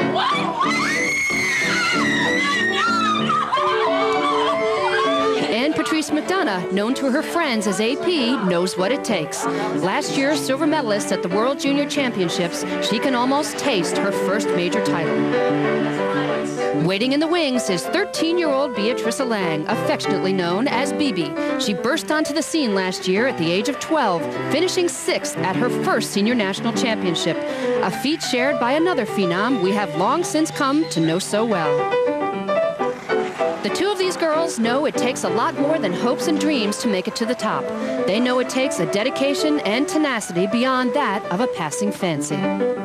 S1: Ann-Patrice McDonough, known to her friends as AP, knows what it takes. Last year's silver medalist at the World Junior Championships, she can almost taste her first major title. Waiting in the wings is 13-year-old Beatrice Lang, affectionately known as BB. She burst onto the scene last year at the age of 12, finishing 6th at her first senior national championship, a feat shared by another phenom we have long since come to know so well. The two of these girls know it takes a lot more than hopes and dreams to make it to the top. They know it takes a dedication and tenacity beyond that of a passing fancy.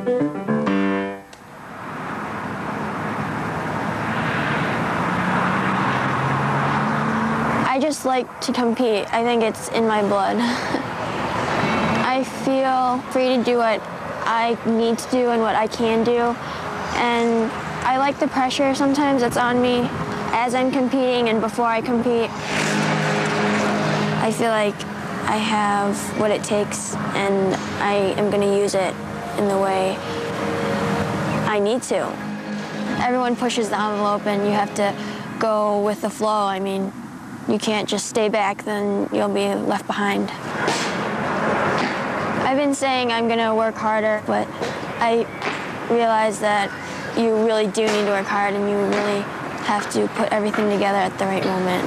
S7: I just like to compete. I think it's in my blood. I feel free to do what I need to do and what I can do. And I like the pressure sometimes that's on me as I'm competing and before I compete. I feel like I have what it takes and I am going to use it in the way I need to. Everyone pushes the envelope and you have to go with the flow. I mean, you can't just stay back, then you'll be left behind. I've been saying I'm gonna work harder, but I realize that you really do need to work hard and you really have to put everything together at the right moment.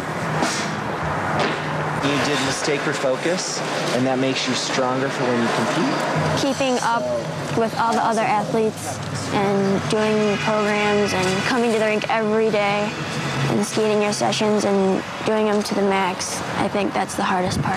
S8: You did mistake your focus, and that makes you stronger for when you compete?
S7: Keeping up with all the other athletes and doing programs and coming to the rink every day and skating your sessions and doing them to the max. I think that's the hardest part.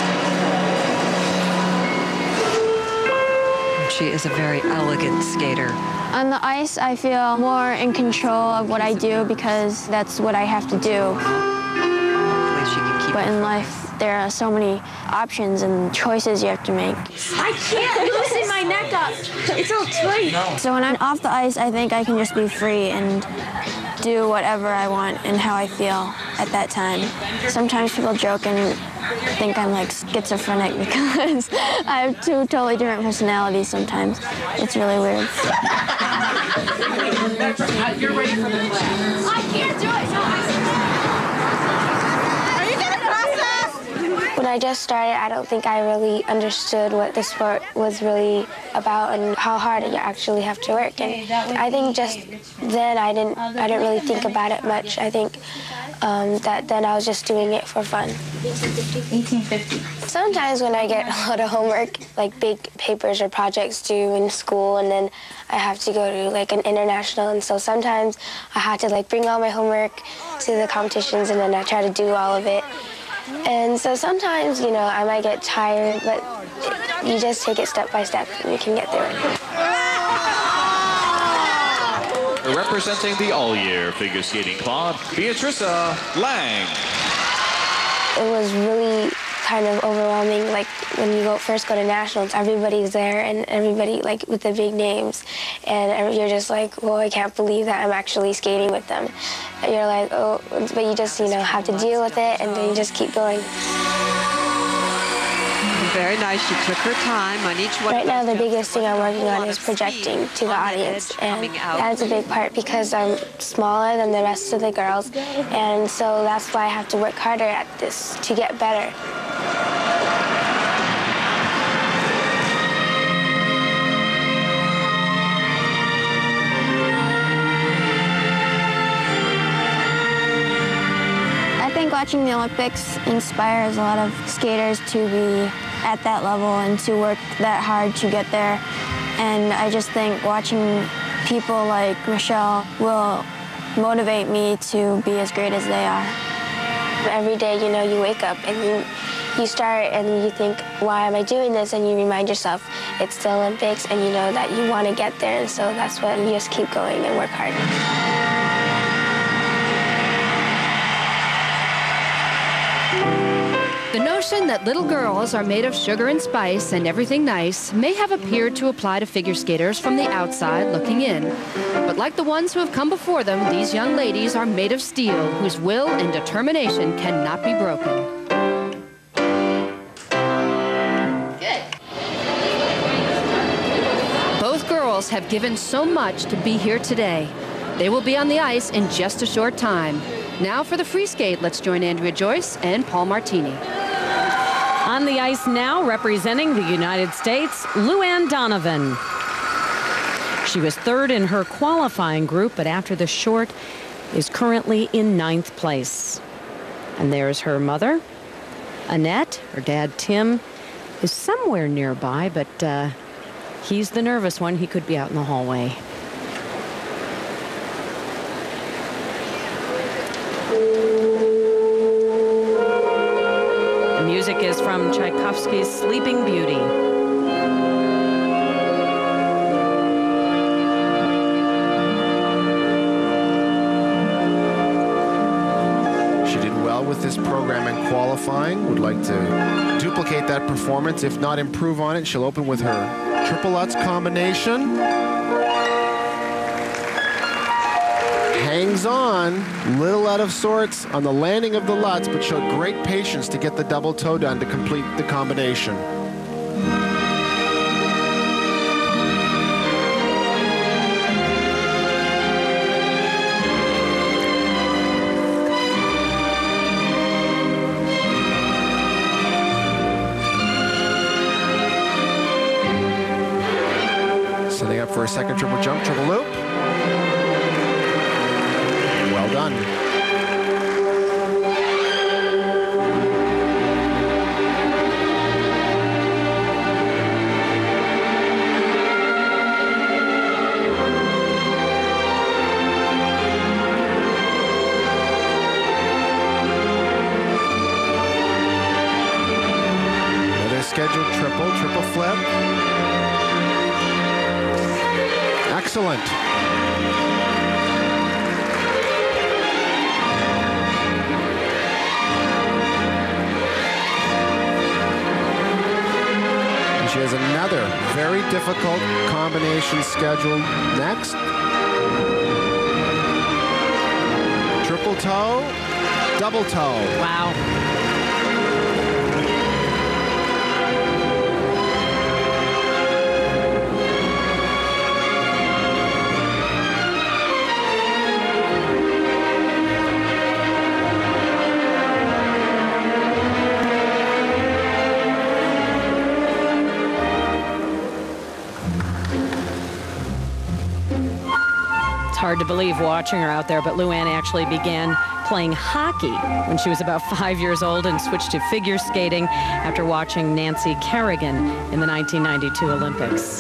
S2: She is a very elegant skater.
S7: On the ice, I feel more in control of what I do because that's what I have to do. But in life, there are so many options and choices you have to make.
S17: I can't loosen my neck up. It's all tight.
S7: So when I'm off the ice, I think I can just be free and do whatever I want and how I feel at that time. Sometimes people joke and think I'm like schizophrenic because I have two totally different personalities sometimes. It's really weird.
S17: You're ready for the class. I can't do it. Are you going to process?
S6: When I just started, I don't think I really understood what the sport was really about and how hard you actually have to work. And I think just then I didn't really think about it much. I think that then I was just doing it for fun.
S17: 1850.
S6: Sometimes when I get a lot of homework, like big papers or projects due in school, and then I have to go to like an international, and so sometimes I have to like bring all my homework to the competitions, and then I try to do all of it. And so sometimes, you know, I might get tired, but you just take it step by step and you can get through it.
S18: Representing the all-year figure skating club, Beatrice Lang.
S6: It was really kind of overwhelming, like when you first go to nationals, everybody's there and everybody like with the big names, and you're just like, well, I can't believe that I'm actually skating with them. And you're like, oh, but you just, you know, have to deal with it, and then you just keep going.
S2: Very nice. She took her time on each one.
S6: Right now, the biggest thing I'm working on is projecting to the audience, and that's a big part because I'm smaller than the rest of the girls, and so that's why I have to work harder at this to get better.
S7: Watching the Olympics inspires a lot of skaters to be at that level and to work that hard to get there. And I just think watching people like Michelle will motivate me to be as great as they are.
S6: Every day, you know, you wake up and you start and you think, why am I doing this? And you remind yourself it's the Olympics and you know that you want to get there. And so that's when you just keep going and work hard.
S1: The notion that little girls are made of sugar and spice and everything nice may have appeared to apply to figure skaters from the outside looking in. But like the ones who have come before them, these young ladies are made of steel, whose will and determination cannot be broken. Good. Both girls have given so much to be here today. They will be on the ice in just a short time. Now for the free skate, let's join Andrea Joyce and Paul Martini.
S2: On the ice now, representing the United States, Luann Donovan. She was third in her qualifying group, but after the short is currently in 9th place. And there's her mother, Annette. Her dad, Tim, is somewhere nearby, but he's the nervous one. He could be out in the hallway. Music is from Tchaikovsky's Sleeping Beauty.
S3: She did well with this program in qualifying. Would like to duplicate that performance, if not improve on it. She'll open with her triple Lutz combination. Hangs on, little out of sorts on the landing of the Lutz, but showed great patience to get the double toe done to complete the combination. Setting up for a second triple jump, triple loop. Well done. Another scheduled triple flip. Excellent. She has another very difficult combination scheduled next. Triple toe, double toe.
S2: Wow. Hard to believe watching her out there, but Luann actually began playing hockey when she was about 5 years old and switched to figure skating after watching Nancy Kerrigan in the 1992 Olympics.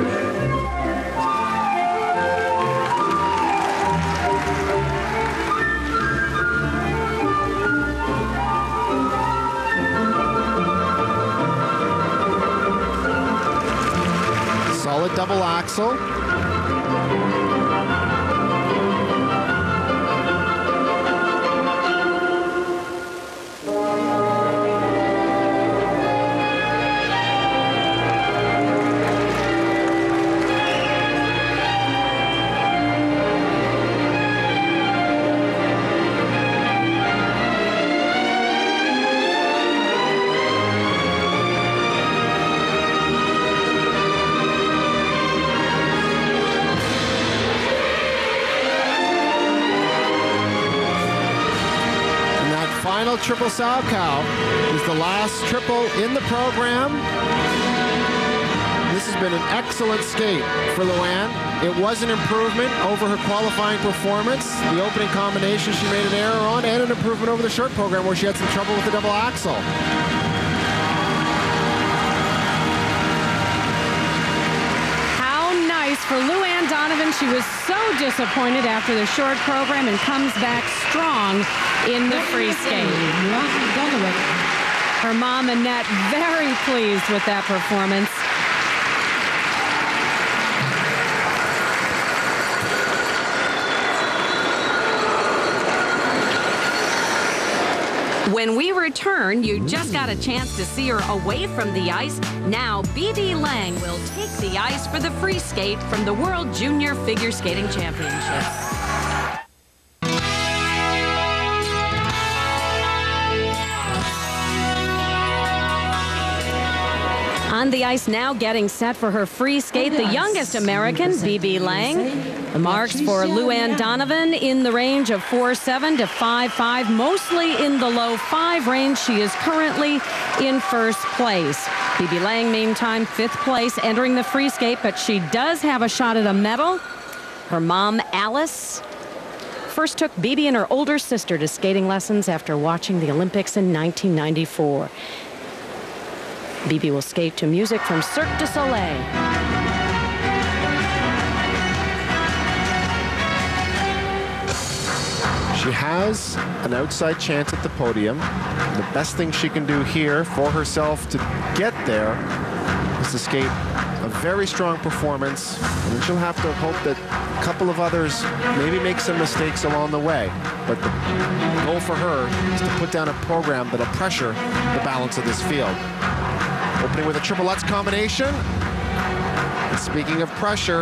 S3: Solid double axel. Final triple Salchow is the last triple in the program. This has been an excellent skate for Luann. It was an improvement over her qualifying performance. The opening combination she made an error on, and an improvement over the short program where she had some trouble with the double axel.
S2: How nice for Luann Donovan. She was so disappointed after the short program and comes back strong in the free skate. Her mom, Annette, very pleased with that performance. When we return, you just got a chance to see her away from the ice. Now, BB Lang will take the ice for the free skate from the World Junior Figure Skating Championships. On the ice now, getting set for her free skate, the youngest American, BB Lang. The marks for Luann Donovan in the range of 4.7 to 5.5, mostly in the low 5 range. She is currently in first place. BB Lang, meantime, 5th place, entering the free skate, but she does have a shot at a medal. Her mom, Alice, first took BB and her older sister to skating lessons after watching the Olympics in 1994. BB will skate to music from Cirque du Soleil.
S3: She has an outside chance at the podium. The best thing she can do here for herself to get there is to skate a very strong performance, and then she'll have to hope that a couple of others maybe make some mistakes along the way. But the goal for her is to put down a program that'll pressure the balance of this field. Opening with a triple Lutz combination. And speaking of pressure,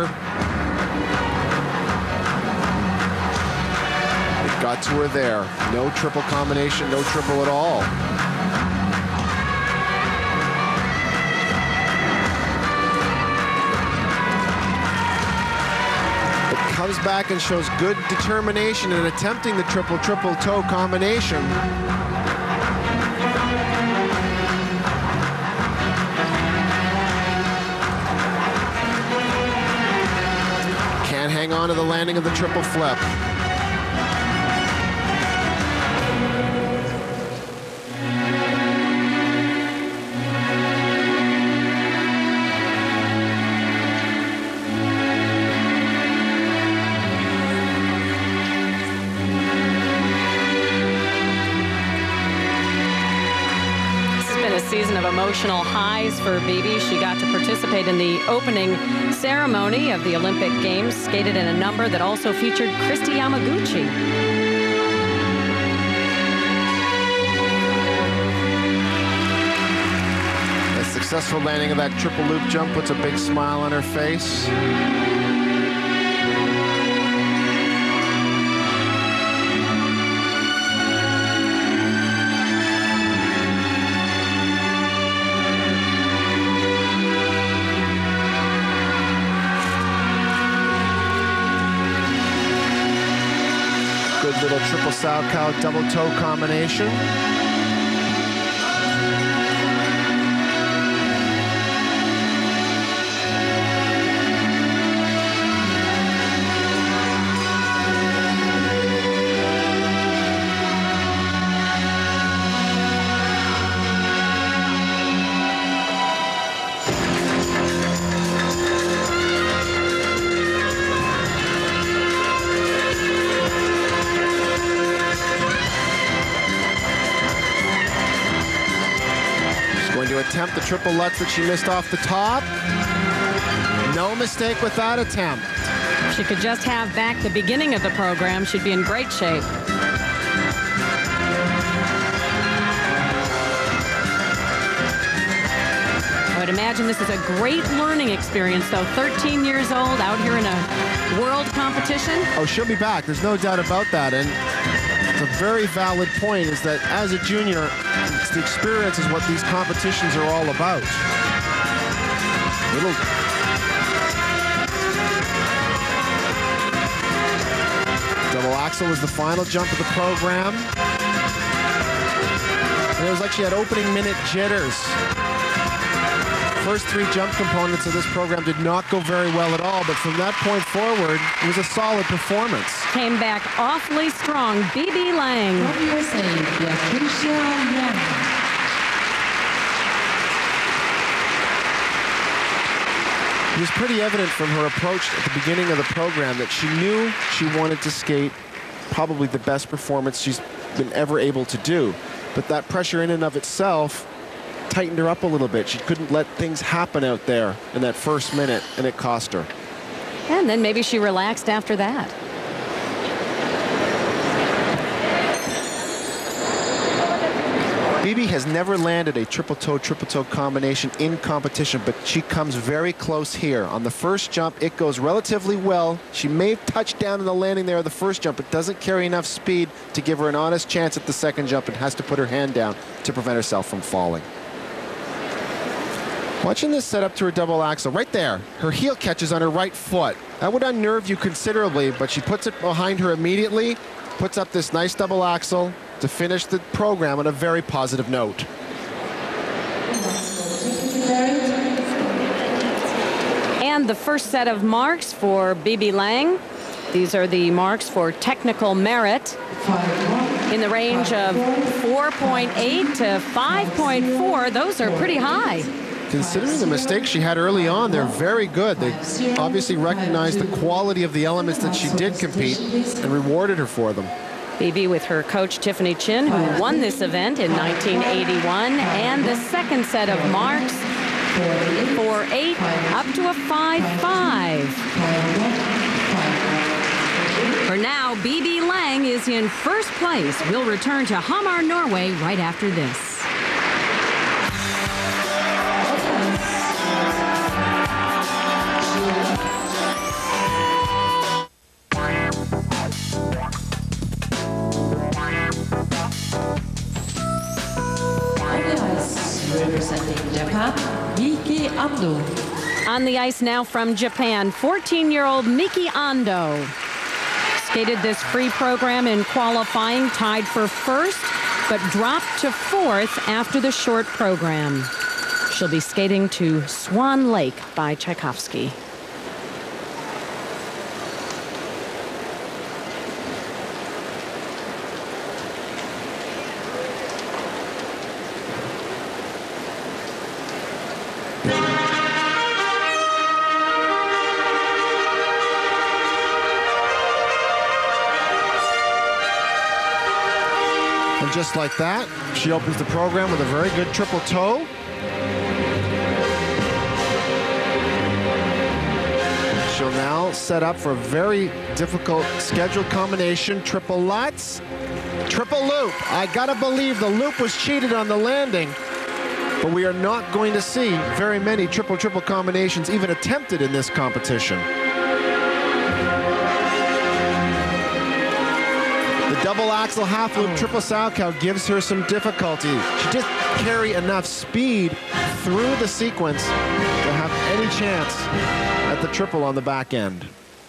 S3: it got to her there. No triple combination, no triple at all. It comes back and shows good determination in attempting the triple toe combination. Hang on to the landing of the triple flip.
S2: Season of emotional highs for BB. She got to participate in the opening ceremony of the Olympic Games, skated in a number that also featured Christy Yamaguchi.
S3: A successful landing of that triple loop jump puts a big smile on her face. Little triple Salchow double toe combination. Attempt the triple Lutz that she missed off the top. No mistake with that attempt.
S2: If she could just have back the beginning of the program, she'd be in great shape. I would imagine this is a great learning experience, though. 13 years old, out here in a world competition.
S3: Oh, she'll be back. There's no doubt about that. And it's a very valid point, is that as a junior, the experience is what these competitions are all about. Double axel was the final jump of the program. And it was like she had opening minute jitters. first 3 jump components of this program did not go very well at all, but from that point forward, it was a solid performance.
S2: Came back awfully strong. BB Lang.
S3: It was pretty evident from her approach at the beginning of the program that she knew she wanted to skate probably the best performance she's been ever able to do. But that pressure in and of itself tightened her up a little bit. She couldn't let things happen out there in that first minute, and it cost her.
S2: And then maybe she relaxed after that.
S3: BB has never landed a triple toe combination in competition, but she comes very close here. On the first jump, it goes relatively well. She may have touched down in the landing there of the first jump, but doesn't carry enough speed to give her an honest chance at the second jump and has to put her hand down to prevent herself from falling. Watching this set up to her double axel, right there, her heel catches on her right foot. That would unnerve you considerably, but she puts it behind her immediately, puts up this nice double axel to finish the program on a very positive note.
S2: And the first set of marks for BB Lang. These are the marks for technical merit in the range of 4.8 to 5.4. Those are pretty high.
S3: Considering the mistakes she had early on, they're very good. They obviously recognized the quality of the elements that she did compete and rewarded her for them.
S2: BB with her coach Tiffany Chin, who won this event in 1981, and the second set of marks, 4.8 up to a 5.5. For now, BB Lang is in first place. We'll return to Hamar, Norway right after this.
S5: Representing Japan, Miki Ando.
S2: On the ice now from Japan, 14-year-old Miki Ando. Skated this free program in qualifying, tied for first, but dropped to fourth after the short program. She'll be skating to Swan Lake by Tchaikovsky.
S3: And just like that, she opens the program with a very good triple toe. She'll now set up for a very difficult scheduled combination, triple Lutz, triple loop. I gotta believe the loop was cheated on the landing, but we are not going to see very many triple combinations even attempted in this competition. The double axel half loop triple Salchow gives her some difficulty. She just carry enough speed through the sequence to have any chance at the triple on the back end.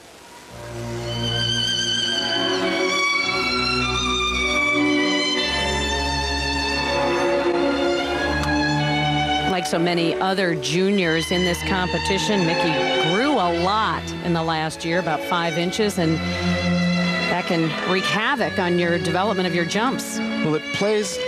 S2: Like so many other juniors in this competition, Miki grew a lot in the last year, about 5 inches, and that can wreak havoc on your development of your jumps.
S3: Well, it plays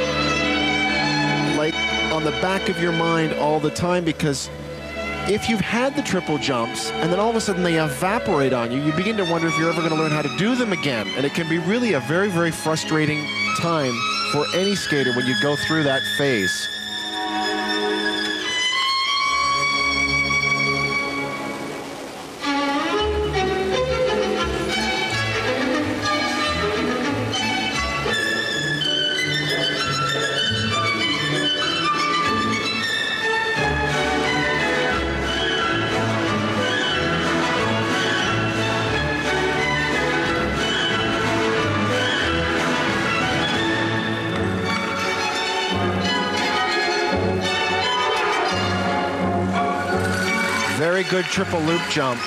S3: like on the back of your mind all the time, because if you've had the triple jumps and then all of a sudden they evaporate on you, you begin to wonder if you're ever going to learn how to do them again. And it can be really a very, very frustrating time for any skater when you go through that phase. Very good triple loop jump.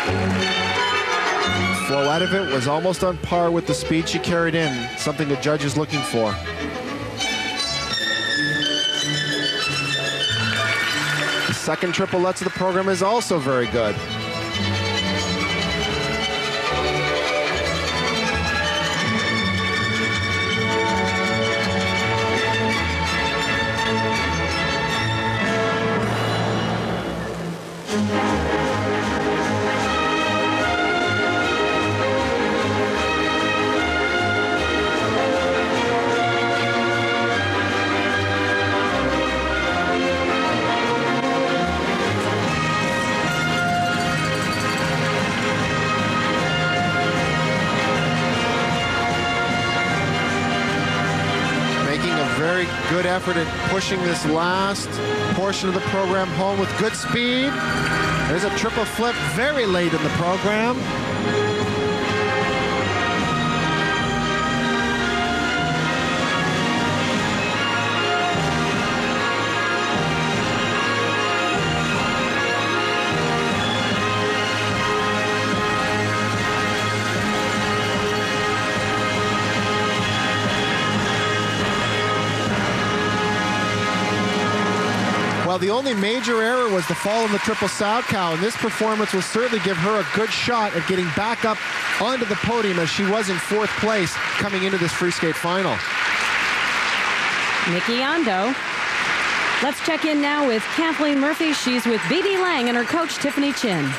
S3: Flow out of it was almost on par with the speed she carried in, something the judge is looking for. The second triple Lutz of the program is also very good. Good effort at pushing this last portion of the program home with good speed. There's a triple flip very late in the program. Well, the only major error was the fall of the triple sow cow, and this performance will certainly give her a good shot at getting back up onto the podium as she was in 4th place coming into this free skate final.
S2: Nikki Ando. Let's check in now with Kathleen Murphy. She's with Bibi Lang and her coach, Tiffany Chin.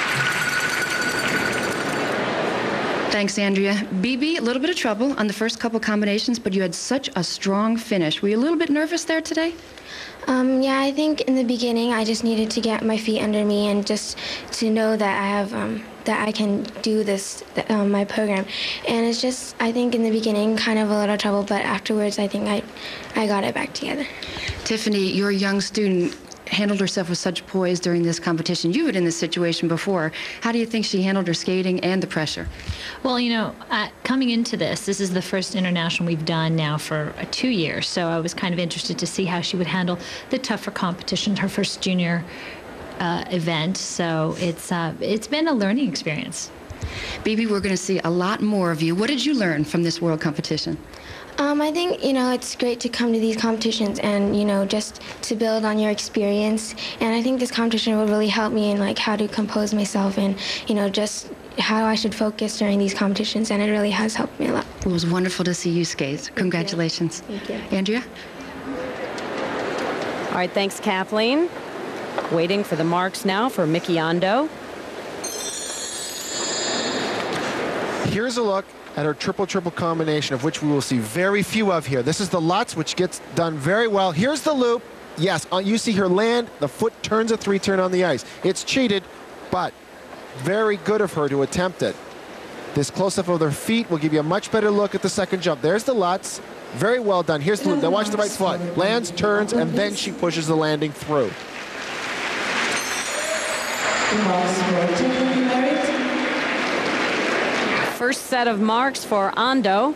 S1: Thanks, Andrea. Bibi, a little bit of trouble on the first couple combinations, but you had such a strong finish. Were you a little bit nervous there today?
S6: Yeah, I think in the beginning I just needed to get my feet under me and just to know that I have that I can do this my program. And it's just, I think in the beginning kind of a little trouble, but afterwards I think I got it back together.
S1: Tiffany, your young student handled herself with such poise during this competition. You've been in this situation before. How do you think she handled her skating and the pressure?
S4: Well, you know, coming into this is the first international we've done now for 2 years, so I was kind of interested to see how she would handle the tougher competition, her first junior event, so it's been a learning experience.
S1: Bibi, we're going to see a lot more of you. What did you learn from this world competition?
S6: I think, you know, it's great to come to these competitions and, you know, just to build on your experience. And I think this competition will really help me in, like, how to compose myself and, you know, just how I should focus during these competitions. And it really has helped me a lot.
S1: It was wonderful to see you skate. Congratulations.
S6: Thank you.
S1: Andrea?
S2: All right, thanks, Kathleen. Waiting for the marks now for Mickey Ando.
S3: Here's a look at her triple-triple combination, of which we will see very few of here. This is the Lutz, which gets done very well. Here's the loop. Yes, you see her land. The foot turns a 3-turn on the ice. It's cheated, but very good of her to attempt it. This close-up of their feet will give you a much better look at the second jump. There's the Lutz. Very well done. Here's the loop. Now watch the right foot. Lands, turns, and then she pushes the landing through.
S2: First set of marks for Ando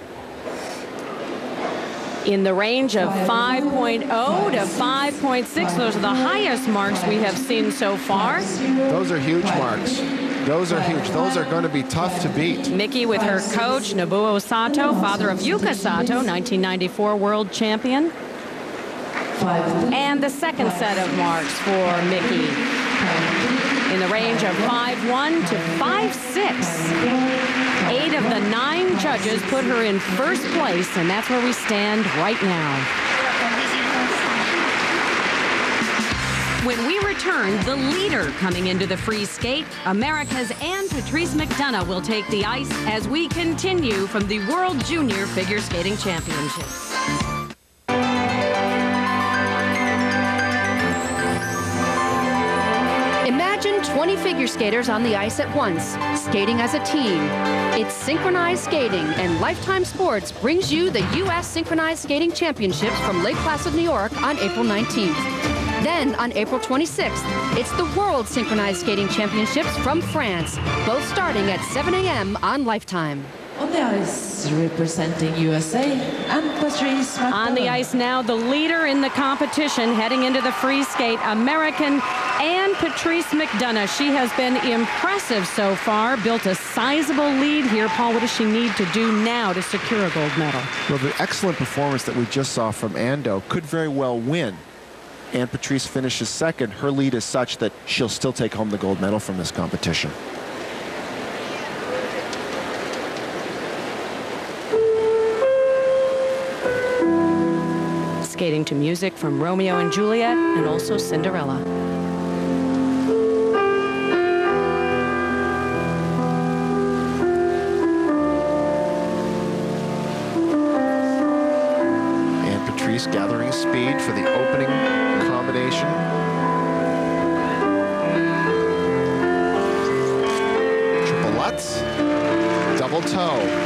S2: in the range of 5.0 to 5.6. Those are the highest marks we have seen so far.
S3: Those are huge marks. Those are huge. Those are going to be tough to beat.
S2: Mickey with her coach, Nobuo Sato, father of Yuka Sato, 1994 world champion. And the second set of marks for Mickey in the range of 5.1 to 5.6. 8 of the 9 judges put her in first place, and that's where we stand right now. When we return, the leader coming into the free skate, America's Ann Patrice McDonough will take the ice as we continue from the World Junior Figure Skating Championships.
S1: Imagine 20 figure skaters on the ice at once, skating as a team. It's synchronized skating, and Lifetime Sports brings you the U.S. Synchronized Skating Championships from Lake Placid, New York on April 19th. Then, on April 26th, it's the World Synchronized Skating Championships from France, both starting at 7 a.m. on Lifetime.
S5: On the ice, representing USA, Ann Patrice McDonough.
S2: On the ice now, the leader in the competition heading into the free skate, American Ann Patrice McDonough. She has been impressive so far, built a sizable lead here. Paul, what does she need to do now to secure a gold medal?
S3: Well, the excellent performance that we just saw from Ando could very well win Anne-Patrice finishes second, her lead is such that she'll still take home the gold medal from this competition.
S2: Skating to music from Romeo and Juliet and also Cinderella.
S3: Anne-Patrice gathering speed for the opening combination. Triple Lutz, double toe.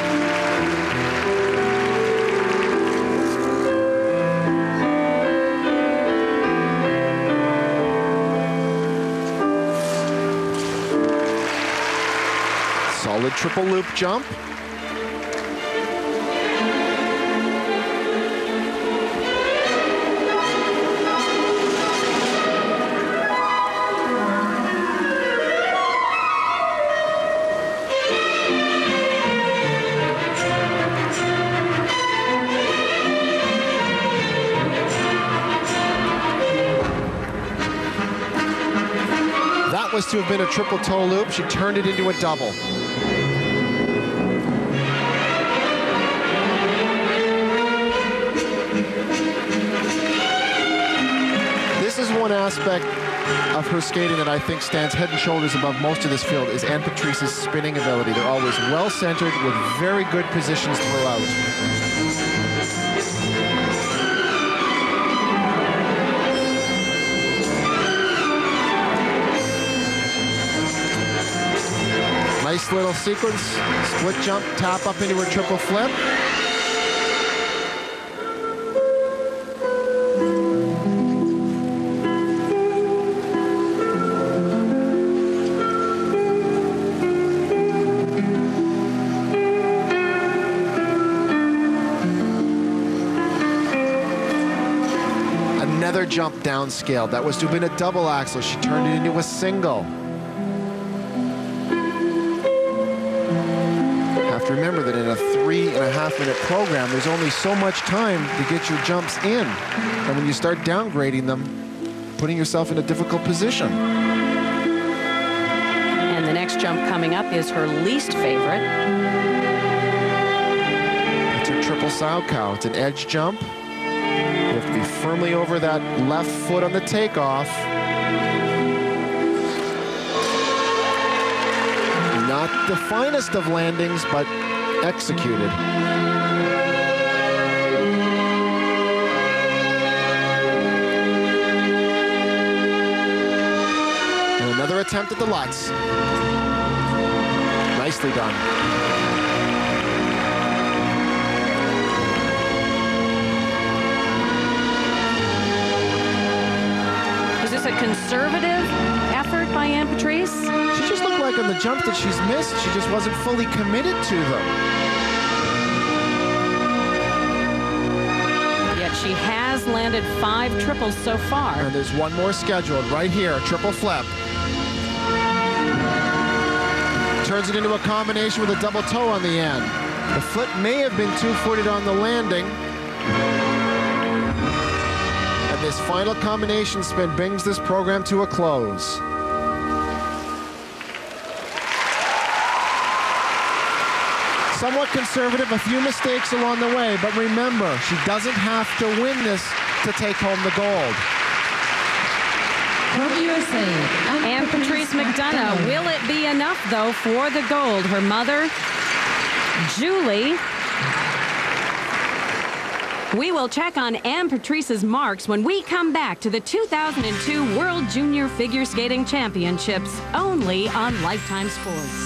S3: Solid triple loop jump. That was to have been a triple toe loop. She turned it into a double. This is one aspect of her skating that I think stands head and shoulders above most of this field is Anne-Patrice's spinning ability. They're always well-centered with very good positions throughout. Nice little sequence, split jump, tap up into her triple flip. Another jump downscaled. That was to have been a double axel. She turned it into a single. Remember that in a 3.5-minute program, there's only so much time to get your jumps in. And when you start downgrading them, putting yourself in a difficult position.
S2: And the next jump coming up is her least favorite.
S3: It's a triple sow cow. It's an edge jump. You have to be firmly over that left foot on the takeoff. Not the finest of landings, but executed. And another attempt at the Lutz. Nicely done.
S2: Is this a conservative effort by Anne-Patrice?
S3: She just looked like on the jumps that she's missed, she just wasn't fully committed to them.
S2: Yet she has landed 5 triples so far.
S3: And there's one more scheduled right here, a triple flip. Turns it into a combination with a double toe on the end. The flip may have been two-footed on the landing. And this final combination spin brings this program to a close. Somewhat conservative, a few mistakes along the way, but remember, she doesn't have to win this to take home the gold.
S2: From USA, Anne-Patrice McDonough. Will it be enough, though, for the gold? Her mother, Julie. We will check on Anne-Patrice's marks when we come back to the 2002 World Junior Figure Skating Championships, only on Lifetime Sports.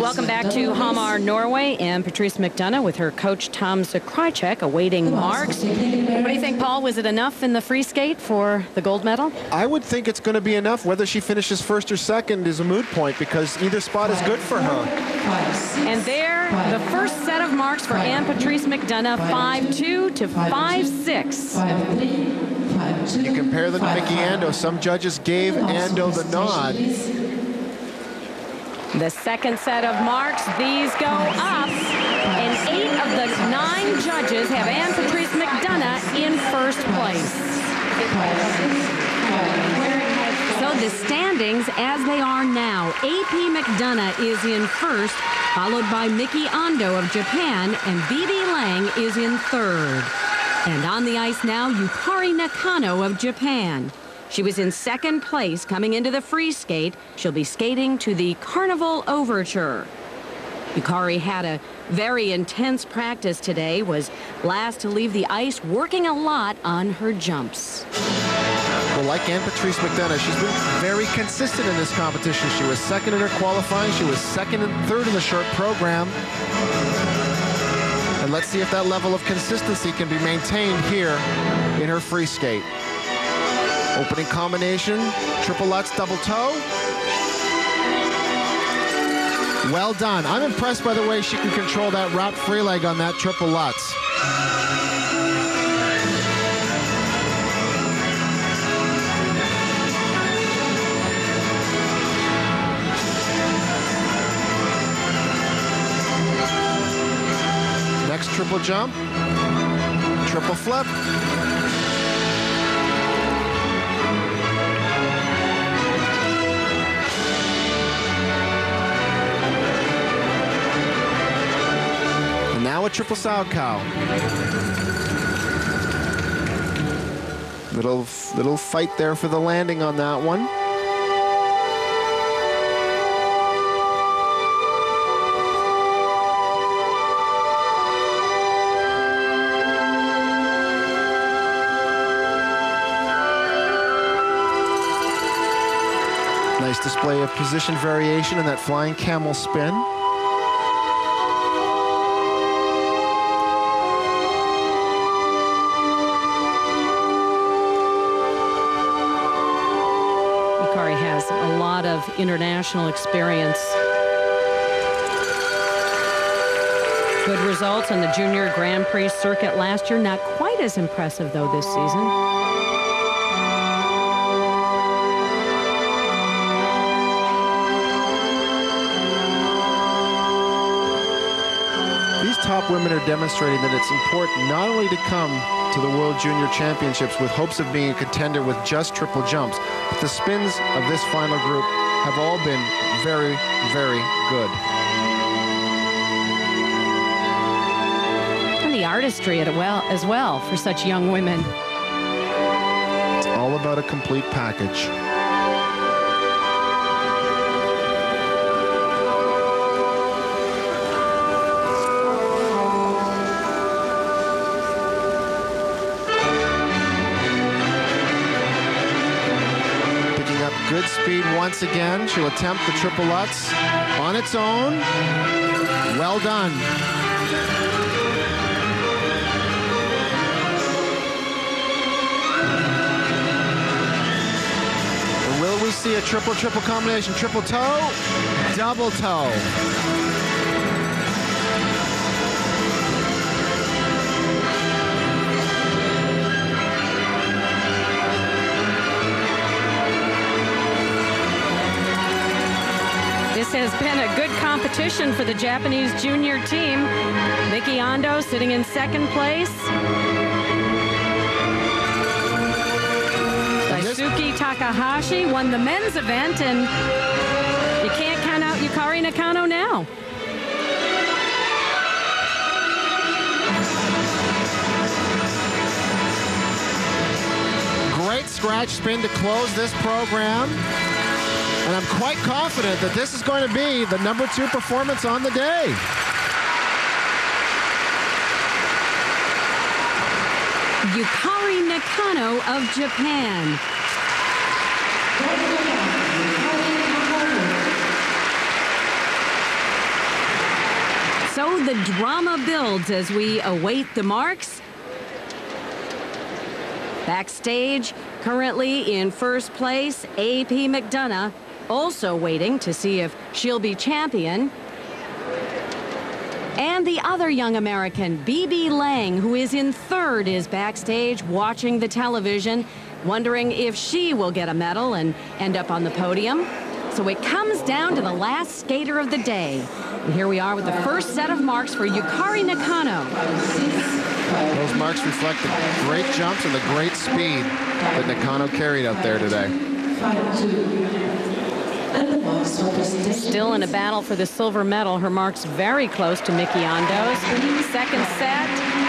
S2: Welcome back to Hamar, Norway, and Patrice McDonough with her coach Tom Zakrajcek awaiting marks. What do you think, Paul? Was it enough in the free skate for the gold medal?
S3: I would think it's going to be enough. Whether she finishes first or second is a moot point because either spot is good for her.
S2: And there, the first set of marks for Ann-Patrice McDonough, 5-2 to 5-6.
S3: You compare them to Mickey Ando. Some judges gave Ando the nod.
S2: The second set of marks, these go up, and 8 of the 9 judges have Ann-Patrice McDonough in first place. So the standings as they are now, A.P. McDonough is in first, followed by Mickey Ando of Japan, and Bibi Lang is in third. And on the ice now, Yukari Nakano of Japan. She was in second place coming into the free skate. She'll be skating to the Carnival Overture. Yukari had a very intense practice today, was last to leave the ice, working a lot on her jumps.
S3: Well, like Ann-Patrice McDonough, she's been very consistent in this competition. She was second in her qualifying. She was second and third in the short program. And let's see if that level of consistency can be maintained here in her free skate. Opening combination, triple Lutz, double toe. Well done. I'm impressed by the way she can control that wrapped free leg on that triple Lutz. Next triple jump, triple flip. Now a triple Salchow. Little fight there for the landing on that one. Nice display of position variation in that flying camel spin.
S2: A lot of international experience. Good results on the Junior Grand Prix circuit last year. Not quite as impressive, though, this season.
S3: These top women are demonstrating that it's important not only to come to the World Junior Championships with hopes of being a contender with just triple jumps, but the spins of this final group have all been very, very good.
S2: And the artistry as well for such young women.
S3: It's all about a complete package. Good speed once again. She'll attempt the triple Lutz on its own. Well done. And will we see a triple combination? Triple toe, double toe.
S2: This has been a good competition for the Japanese junior team. Mickey Ando sitting in second place. Daisuke Takahashi won the men's event, and you can't count out Yukari Nakano now.
S3: Great scratch spin to close this program. And I'm quite confident that this is going to be the #2 performance on the day.
S2: Yukari Nakano of Japan. drama builds as we await the marks. Backstage, currently in first place, A.P. McDonough, also waiting to see if she'll be champion. And the other young American, B.B. Lang, who is in third, is backstage watching the television, wondering if she will get a medal and end up on the podium. So it comes down to the last skater of the day. And here we are with the first set of marks for Yukari Nakano.
S3: Those marks reflect the great jumps and the great speed that Nakano carried out there today.
S2: Still in a battle for the silver medal. Her mark's very close to Miki Ando's. Second set.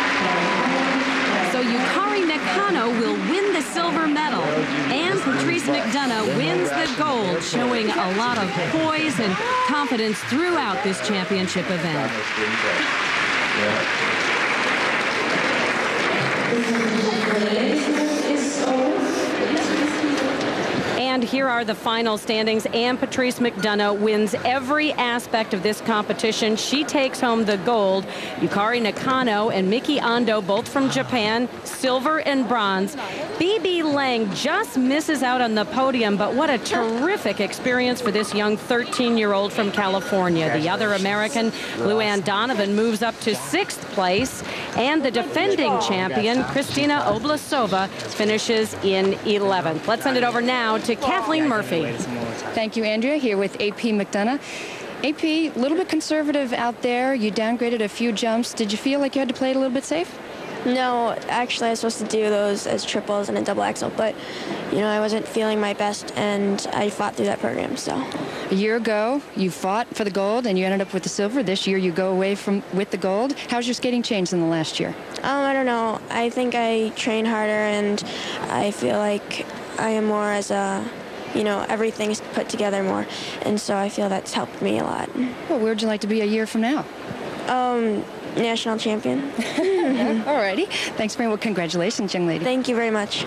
S2: So Yukari Nakano will win the silver medal, and Patrice McDonough wins the gold, showing a lot of poise and confidence throughout this championship event. And here are the final standings. And Patrice McDonough wins every aspect of this competition. She takes home the gold. Yukari Nakano and Miki Ando, both from Japan, silver and bronze. B.B. Lang just misses out on the podium, but what a terrific experience for this young 13-year-old from California. The other American, Luann Donovan, moves up to 6th place, and the defending champion, Kristina Oblasova, finishes in 11th. Let's send it over now to Kathleen Murphy.
S1: Thank you, Andrea, here with A.P. McDonough. A.P., a little bit conservative out there. You downgraded a few jumps. Did you feel like you had to play it a little bit safe?
S7: No, actually I was supposed to do those as triples and a double axel, but you know, I wasn't feeling my best and I fought through that program. So
S1: a year ago you fought for the gold and you ended up with the silver. This year you go away with the gold. How's your skating changed in the last year?
S7: I don't know. I think I train harder and I feel like I am more as a, you know, everything's put together more, and so I feel that's helped me a lot.
S1: Well, where would you like to be a year from now?
S7: National champion.
S1: All righty. Thanks very much. Congratulations, young lady.
S7: Thank you very much.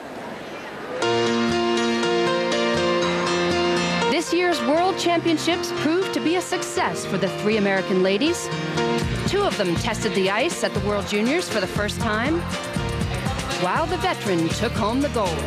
S1: This year's World Championships proved to be a success for the 3 American ladies. 2 of them tested the ice at the World Juniors for the first time, while the veteran took home the gold.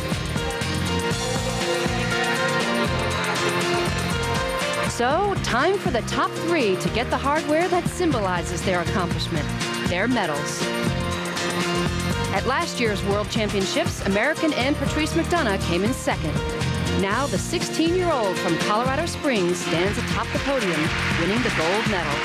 S1: So, time for the top 3 to get the hardware that symbolizes their accomplishment, their medals. At last year's World Championships, American and Patrice McDonough came in 2nd. Now the 16-year-old from Colorado Springs stands atop the podium, winning the gold medal.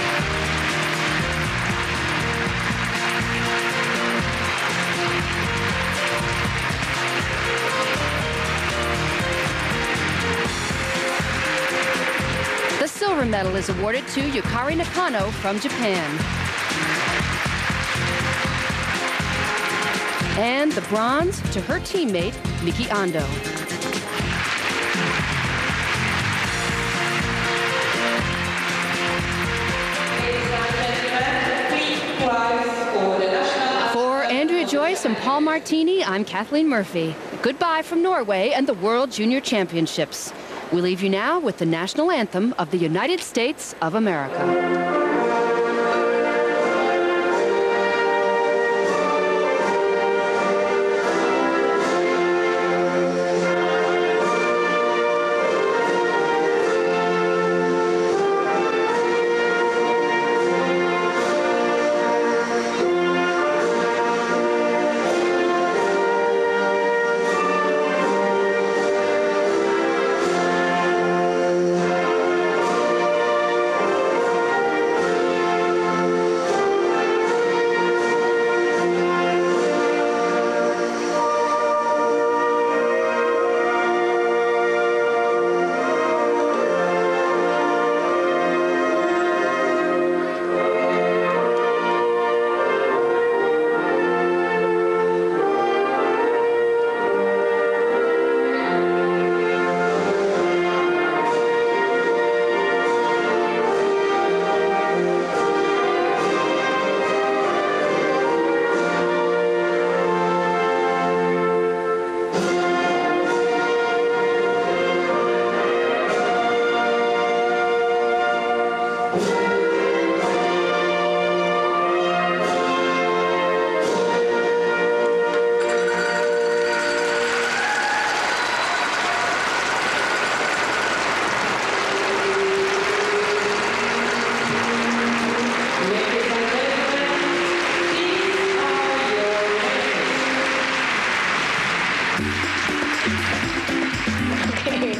S1: The silver medal is awarded to Yukari Nakano from Japan. And the bronze to her teammate, Miki Ando. For Andrea Joyce and Paul Martini, I'm Kathleen Murphy. Goodbye from Norway and the World Junior Championships. We leave you now with the national anthem of the United States of America.
S19: Okay.